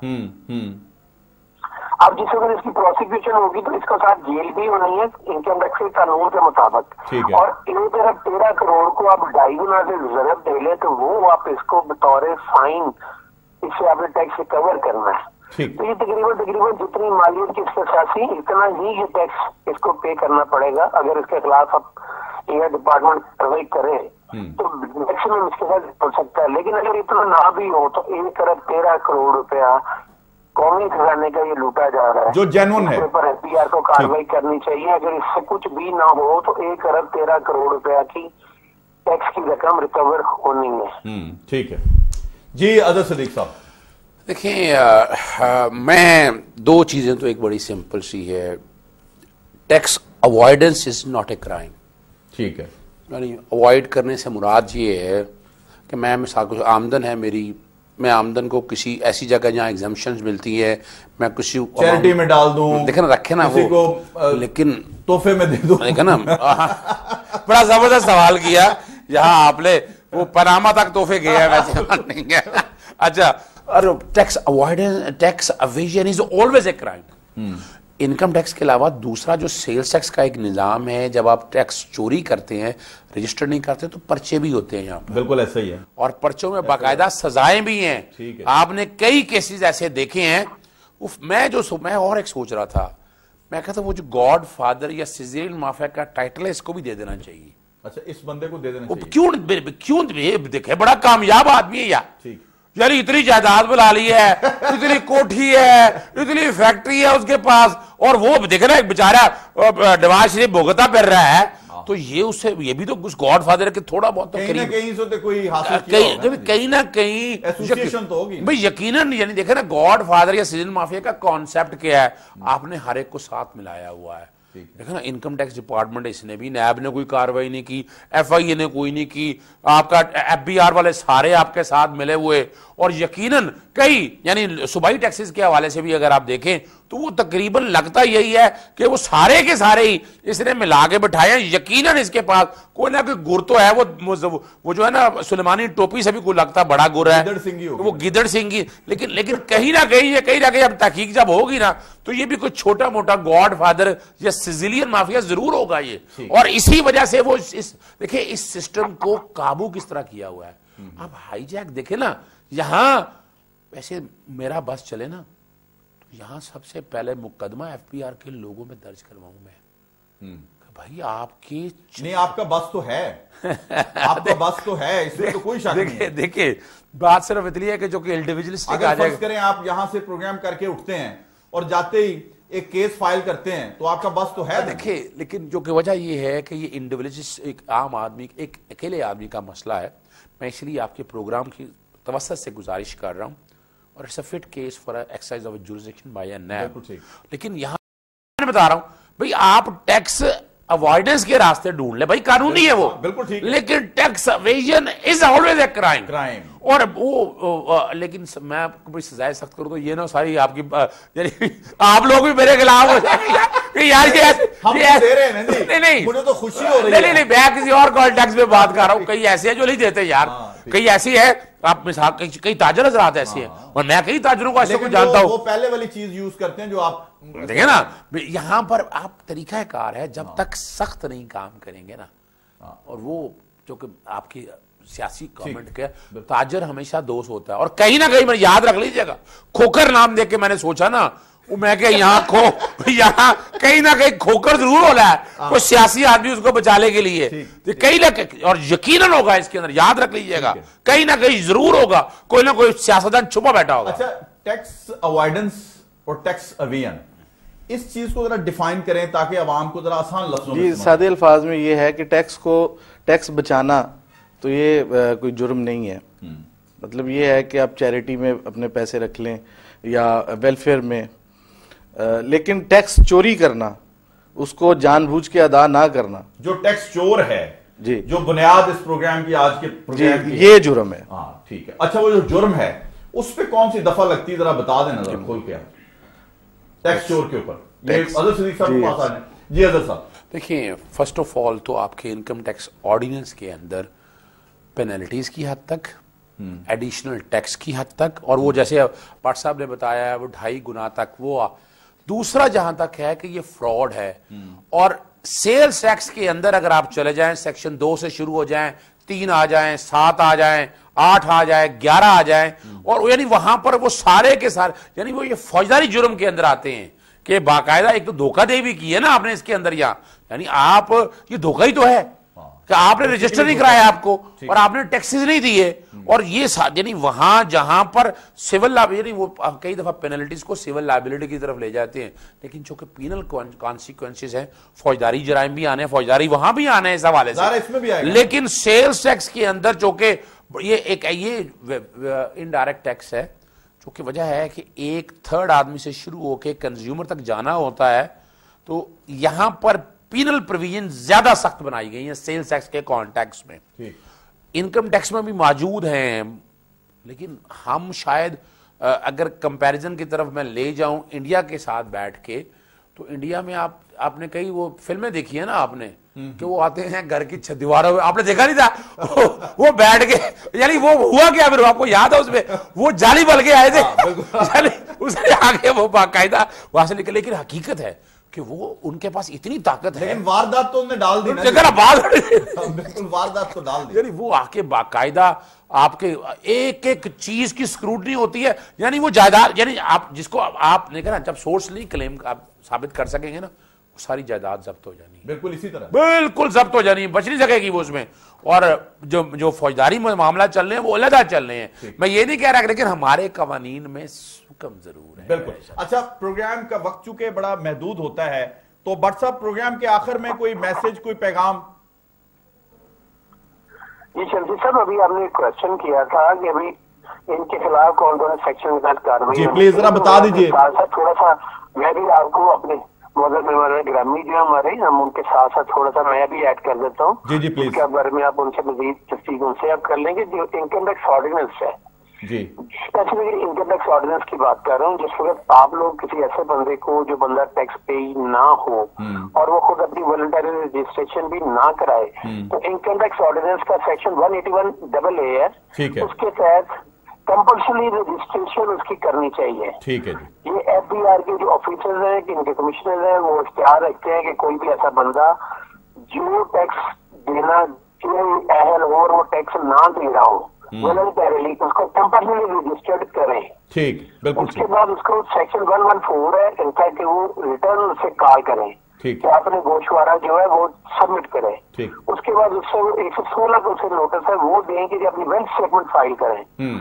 S3: اب جس وقت اس کی پروسیکیوشن ہوگی تو اس کے ساتھ جیل بھی ہونی ہے انکم ٹیکس کے قانون کے مطابق, اور ایک ارب تیرہ کروڑ کو آپ ڈھائی گنا سے ضرب دے لیں تو وہ آپ اس کو بطور فائن اس سے آپ نے ٹیکس کور کرنا ہے. تو یہ تقریباً تقریباً جتنی مالیت کی اس کے ساتھ اتنا ہی یہ ٹیکس اس کو پے کرنا پڑے گا. اگر اس کے خلاف اب ایئر ڈپارٹمنٹ کارروائی کرے تو میکسیمم اس کے ساتھ ہو سکتا ہے, لیکن اگر اتنا نہ بھی ہو تو ایک ارب تیرہ کروڑ روپیہ قومی خزانے کا یہ لوٹا جا رہا ہے
S1: جو جینون ہے.
S3: پر ایف پی آر کو کارروائی کرنی چاہیے. اگر اس سے کچھ بھی نہ ہو تو ایک ارب تیرہ کروڑ روپیہ کی ٹیکس کی رقم ریکور ہونی ہے.
S1: ٹھیک ہے جی. اظہر صدیق صاحب
S2: دیکھیں, میں دو چیزیں تو ایک بڑی سمپل سی ہے. Tax avoidance is not a crime.
S1: ٹھیک ہے.
S2: یعنی اوائڈ کرنے سے مراد یہ ہے کہ میں مثال کو آمدن ہے میری, میں آمدن کو کسی ایسی جگہ جہاں ایگزمپشنز ملتی ہے میں کسی
S1: چیریٹی میں ڈال دوں,
S2: دیکھیں نا رکھے نا وہ, لیکن
S1: تحفے میں دے دوں,
S2: دیکھیں نا بڑا زبردست سوال کیا جہاں آپ نے وہ پاناما تک تحفے گئے ہیں, ویسے نہیں گیا. اچھا, اور tax avoidance tax evasion is always a crime. Income tax کے علاوہ دوسرا جو سیلز ٹیکس کا ایک نظام ہے, جب آپ ٹیکس چوری کرتے ہیں رجسٹر نہیں کرتے تو پرچے بھی ہوتے ہیں یہاں پر.
S1: بالکل ایسا ہی ہے, اور
S2: پرچوں میں باقاعدہ سزائیں بھی ہیں. آپ نے کئی کیسز ایسے دیکھے ہیں. میں جو میں اور ایک سوچ رہا تھا, میں کہتا وہ جو گاڈ فادر یا سیزیرین مافیا کا ٹائٹل ہے اس کو بھی دے دینا چاہیے.
S1: अच्छा, इस बंदे को दे देना चाहिए।
S2: क्यों क्यों देखे, बड़ा कामयाब आदमी है यार,
S1: ठीक,
S2: यानी इतनी जायदाद बुला ली है, इतनी कोठी है, इतनी फैक्ट्री है उसके पास, और वो देखे ना एक बेचारा नवाज शरीफ भुगता कर रहा है, तो ये उससे ये भी तो कुछ गॉड फादर के थोड़ा बहुत तो
S1: कहीं ना कहीं से तो कोई हासिल किया
S2: कहीं
S1: होगा ना,
S2: कहीं ना कहीं
S1: एसोसिएशन तो होगी
S2: भाई, यकीनन। यानी देखे ना, गॉड फादर या सिजन माफिया का कॉन्सेप्ट क्या है, आपने हर एक को साथ मिलाया हुआ है। देखा ना, इनकम टैक्स डिपार्टमेंट इसने भी, नैब ने कोई कार्रवाई नहीं की, एफआईए ने कोई नहीं की, आपका एफबीआर वाले सारे आपके साथ मिले हुए, और यकीनन कई यानी सूबाई टैक्सेस के हवाले से भी अगर आप देखें तो वो तकरीबन लगता यही है कि वो सारे के सारे ही इसने मिला के बिठाए। यकीनन इसके पास कोई ना कोई गुर तो है, वो वो जो है ना सुलेमानी टोपी से भी कोई लगता बड़ा गुर है, वो गिदड़ सिंह। लेकिन लेकिन कहीं ना कहीं ये कहीं ना कहीं अब तहकीक जब होगी ना, तो ये भी कोई छोटा मोटा गॉड फादर या सिजिलियन माफिया जरूर होगा ये, और इसी वजह से वो इस देखिए इस सिस्टम को काबू किस तरह किया हुआ है। अब हाईजैक देखे ना, यहां वैसे मेरा बस चले ना, तो यहां सबसे पहले मुकदमा एफबीआर के लोगों में दर्ज करवाऊं मैं, भाई आपकी
S1: नहीं, आपका बस तो है आपका बस तो है, इसमें तो कोई शक नहीं।
S2: देखिए देखिए बात सिर्फ इतनी है कि जो कि इंडिविजुअलिस्टिक आ जाएगा,
S1: करें आप यहां से प्रोग्राम करके उठते हैं और जाते ही एक केस फाइल करते हैं, तो आपका बस तो है।
S2: देखिए लेकिन जो कि वजह ये है कि ये इंडिविजुअलिस्ट एक आम आदमी, एक अकेले आदमी का मसला है। मैं इसलिए आपके प्रोग्राम की तवस्सुत से गुजारिश कर रहा हूं, और it's a fit case for exercise of jurisdiction by a NAB. लेकिन यहां मैं बता रहा हूं भाई, आप टैक्स अवॉइडेंस के रास्ते ढूंढ ले भाई, कानूनी है वो, बिल्कुल ठीक, लेकिन tax evasion is always a crime crime और वो, लेकिन मैं आपको सजाए सख्त करूं तो ये ना सारी आपकी यानी आप लोग भी मेरे खिलाफ हो जाएंगे यार, ये हम ये दे रहे हैं ना जी, नहीं नहीं मुझे तो खुशी हो रही है, नहीं नहीं मैं किसी और कॉन्टेक्स्ट में बात कर रहा हूं। कई ऐसे हैं जो नहीं देते यार, कई ऐसी है आप मिसाल, कई ताजर हजरात ऐसे हैं, और मैं कई ताजरों को ऐसे को जानता हूं, वो पहले वाली चीज यूज करते हैं जो आप देखिए ना। यहां पर आप तरीका कार है, जब तक सख्त नहीं काम करेंगे ना, और वो जो कि आपकी सियासी गवर्नमेंट के ताजर हमेशा दोस्त होता है, और कहीं ना कहीं मैं याद रख लीजिएगा, खोकर नाम देख के मैंने सोचा ना, मैं क्या यहाँ खो यहाँ कहीं ना कहीं खोकर जरूर हो रहा है कोई सियासी आदमी उसको बचाने के लिए, कहीं ना कहीं, और यकीनन होगा इसके अंदर, याद रख लीजिएगा, कहीं ना कहीं जरूर होगा कोई ना कोई सियासतदान छुपा बैठा होगा।
S1: अच्छा, टैक्स अवॉइडेंस और टैक्स एवेजन, इस चीज को जरा डिफाइन करें ताकि आवाम को जरा आसान लफ्जों में।
S4: सादे अल्फाज में ये है कि टैक्स को टैक्स बचाना तो ये आ, कोई जुर्म नहीं है। मतलब ये है कि आप चैरिटी में अपने पैसे रख लें या वेलफेयर में, आ, लेकिन टैक्स चोरी करना, उसको जानबूझ के अदा ना करना,
S1: जो टैक्स चोर है
S4: जी,
S1: जो बुनियाद इस प्रोग्राम की आज के प्रोग्राम
S4: की ये जुर्म है।
S1: हाँ ठीक है। अच्छा, वो जो जुर्म है उस पे कौन सी दफा लगती है, जरा बता देना जरा खोल के, टैक्स चोर के ऊपर। अजहर सिद्दीकी साहब के पास आ जाए। जी अजहर साहब,
S2: देखिए फर्स्ट ऑफ ऑल तो आपके इनकम टैक्स ऑर्डिनेंस के अंदर पेनल्टीज की हद तक, एडिशनल टैक्स की हद तक, और वो जैसे भट्ट साहब ने बताया है वो ढाई गुना तक वो। दूसरा जहां तक है कि ये फ्रॉड है, और सेल्स टैक्स के अंदर अगर आप चले जाएं, सेक्शन दो से शुरू हो जाएं, तीन आ जाएं, सात आ जाएं, आठ आ जाए, ग्यारह आ जाए, और यानी वहां पर वो सारे के सारे यानी वो ये फौजदारी जुर्म के अंदर आते हैं कि बाकायदा एक तो धोखाधड़ी भी की है ना आपने इसके अंदर, यहाँ यानी आप ये धोखा ही तो है कि आपने रजिस्टर नहीं कराया आपको, और आपने टैक्सेस नहीं दिए, और ये यानी वहां जहां पर सिविल यानी वो कई दफा पेनल्टीज को सिविल लायबिलिटी की तरफ ले जाते हैं, लेकिन जो कि पीनल कॉन्सिक्वेंसेस है, फौजदारी जराइम भी आने हैं, फौजदारी वहां भी आने हैं इस हवाले से, लेकिन सेल्स टैक्स के अंदर जो कि ये एक ये इनडायरेक्ट टैक्स है, जो कि वजह है कि एक थर्ड आदमी से शुरू होकर कंज्यूमर तक जाना होता है, तो यहां पर पीनल प्रोविजन ज्यादा सख्त बनाई गई है सेल्स टैक्स के कॉन्टेक्स्ट में। इनकम टैक्स में भी मौजूद हैं, लेकिन हम शायद अगर कंपैरिजन की तरफ मैं ले जाऊं इंडिया के साथ बैठ के, तो इंडिया में आप आपने कई वो फिल्में देखी है ना आपने, कि वो आते हैं घर की दीवारों में, आपने देखा नहीं था वो, वो बैठ के, यानी वो हुआ क्या फिर आपको याद है उसमें वो जाली बल के आए थे, यानी उसके आगे वो बाकायदा वहां से निकले, लेकिन हकीकत है कि वो उनके पास इतनी ताकत है,
S1: वारदात तो उन्होंने डाल दी ना,
S2: बिल्कुल
S1: वारदात तो डाल दी,
S2: यानी वो आके बाकायदा आपके एक एक चीज की स्क्रूटनी होती है, यानी वो जायदाद, यानी आप जिसको आपने कहा जब सोर्स नहीं क्लेम आप साबित कर सकेंगे ना, ساری جائیداد ضبط ہو جانی ہے،
S1: بالکل اسی طرح
S2: بالکل ضبط ہو جانی ہے، بچ نہیں سکے گی وہ اس میں. اور جو جو فوجداری معاملہ چل رہے ہیں وہ علیحدہ چل رہے ہیں. میں یہ نہیں کہہ رہا لیکن ہمارے قوانین میں حکم ضرور ہے.
S1: بالکل. اچھا پروگرام کا وقت چونکہ بڑا محدود ہوتا ہے تو بٹ صاحب پروگرام کے آخر میں کوئی میسج، کوئی پیغام؟
S3: جی شمسی صاحب، ابھی آپ نے ایک کوشچن کیا تھا کہ ابھی ان کے خلاف کون کون سیکشن کے ساتھ کاروائی،
S1: جی پلیز ذرا بتا دیجیے.
S3: تھوڑا سا میں بھی آپ کو اپنے مدر مہمان گرامی جو ہمارے ہم ان کے ساتھ ساتھ تھوڑا سا میں بھی ایڈ کر دیتا ہوں.
S1: جی جی پلیز.
S3: اس کے بارے میں آپ ان سے مزید تفصیل ان سے آپ کر لیں گے. جو انکم ٹیکس آرڈیننس ہے،
S1: جی
S3: اسپیسیفکلی انکم ٹیکس آرڈیننس کی بات کر رہا ہوں. جس وقت آپ لوگ کسی ایسے بندے کو جو بندہ ٹیکس پے نہ ہو اور وہ خود اپنی والنٹری رجسٹریشن بھی نہ کرائے، تو انکم ٹیکس آرڈیننس کا section one eighty one double A ہے،
S1: ٹھیک ہے،
S3: اس کے تحت کمپلسری رجسٹریشن اس کی کرنی چاہیے.
S1: ٹھیک ہے جی.
S3: یہ ایف بی آر کے جو آفیسرز ہیں، ان کے کمشنر ہیں، وہ اختیار رکھتے ہیں کہ کوئی بھی ایسا بندہ جو ٹیکس دینا کے اہل ہو اور وہ ٹیکس نہ دے رہا ہو والنٹریلی اس کو کمپلسری رجسٹرڈ کریں.
S1: ٹھیک، بالکل.
S3: اس کے بعد اس کو سیکشن ون ون فور ہے ان کا کہ وہ ریٹرن سے کال کریں کہ اپنے گوشوارہ جو ہے وہ سبمٹ کریں. اس کے بعد اس سے وہ ایک سو سولہ کو اسے نوٹس ہے وہ دیں کہ اپنی ویلتھ اسٹیٹمنٹ فائل کریں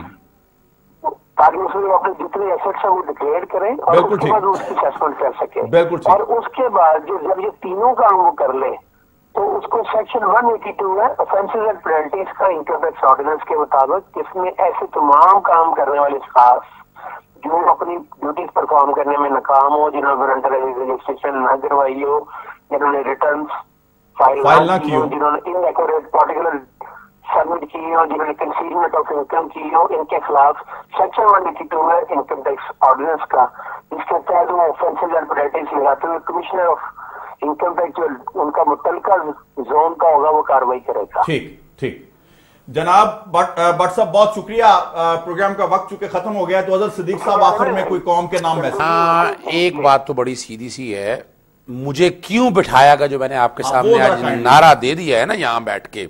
S3: تاکہ اس میں اپنے جتنے ایسٹس ہیں وہ ڈکلیئر کریں اور اس کے بعد اس کی اسیسمنٹ کر سکے. اور اس کے بعد جو جب یہ تینوں کام وہ کر لے تو اس کو سیکشن ون ایٹی ٹو ہے اوفینسز اینڈ پینلٹیز کا انکم ٹیکس آرڈیننس کے مطابق، جس میں ایسے تمام کام کرنے والے خاص جو اپنی ڈیوٹیز پرفارم کرنے میں ناکام ہو، جنہوں نے والنٹری رجسٹریشن نہ کروائی ہو، جنہوں نے ریٹرنز فائل نہ کی ہو، جنہوں نے ان ایکوریٹ پارٹیکولر سبمٹ کی ہو، جنہوں نے کنسیلمنٹ آف انکم کی ہو، ان کے خلاف سیکشن ون ایٹی ٹو ہے انکم ٹیکس آرڈیننس کا، جس کے تحت وہ اوفینسز اینڈ پینلٹیز لگاتے ہوئے کمشنر آف انکم ٹیکس جو ان کا متعلقہ زون کا ہوگا وہ کاروائی کرے گا.
S1: ٹھیک ٹھیک جناب بٹ صاحب بہت شکریہ. پروگرام کا وقت چونکہ ختم ہو گیا تو حضرت صدیق صاحب آخر میں کوئی قوم کے نام میسج.
S2: ہاں ایک بات تو بڑی سیدھی سی ہے، مجھے کیوں بٹھایا گا جو میں نے آپ کے سامنے آج نعرہ دے دیا ہے نا یہاں بیٹھ کے،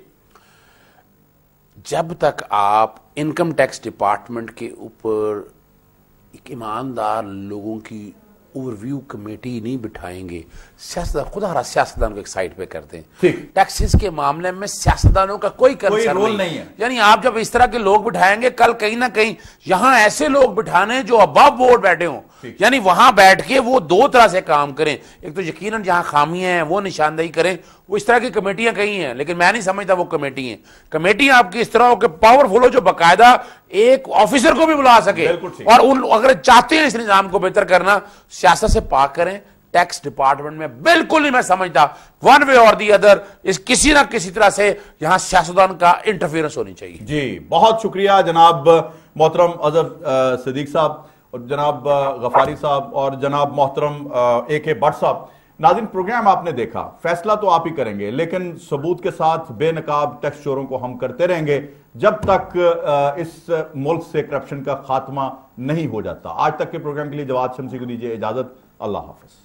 S2: جب تک آپ انکم ٹیکس ڈپارٹمنٹ کے اوپر ایک ایماندار لوگوں کی اوور ویو کمیٹی نہیں بٹھائیں گے، سیاستدان خدا ہر سیاستدان کو ایک سائٹ پہ کرتے ہیں، ٹیکسز کے معاملے میں سیاستدانوں کا کوئی کنسرن نہیں ہے. یعنی آپ جب اس طرح کے لوگ بٹھائیں گے کل کہیں نہ کہیں یہاں ایسے لوگ بٹھانے جو اباب بورڈ بیٹھے ہوں، یعنی وہاں بیٹھ کے وہ دو طرح سے کام کریں. ایک تو یقیناً جہاں خامیاں ہیں وہ نشاندہی کریں، وہ اس طرح کی کمیٹیاں کہیں ہیں لیکن میں نہیں سمجھتا وہ کمیٹی ہیں. کمیٹیاں آپ کی اس طرح ہو کہ پاورفل ہو جو باقاعدہ ایک آفیسر کو بھی بلا سکے، اور ان اگر چاہتے ہیں اس نظام کو بہتر کرنا سیاست سے پاک کریں. ٹیکس ڈپارٹمنٹ میں بالکل نہیں میں سمجھتا ون وے اور دی ادر اس کسی نہ کسی طرح سے یہاں سیاستدان کا انٹرفیئرنس ہونی چاہیے.
S1: جی بہت شکریہ جناب محترم اظہر صدیق صاحب اور جناب غفاری صاحب اور جناب محترم اے کے بٹ صاحب. ناظرین پروگرام آپ نے دیکھا، فیصلہ تو آپ ہی کریں گے لیکن ثبوت کے ساتھ بے نقاب ٹیکس چوروں کو ہم کرتے رہیں گے جب تک اس ملک سے کرپشن کا خاتمہ نہیں ہو جاتا. آج تک کے پروگرام کے لیے جواد شمسی کو دیجیے اجازت. اللہ حافظ.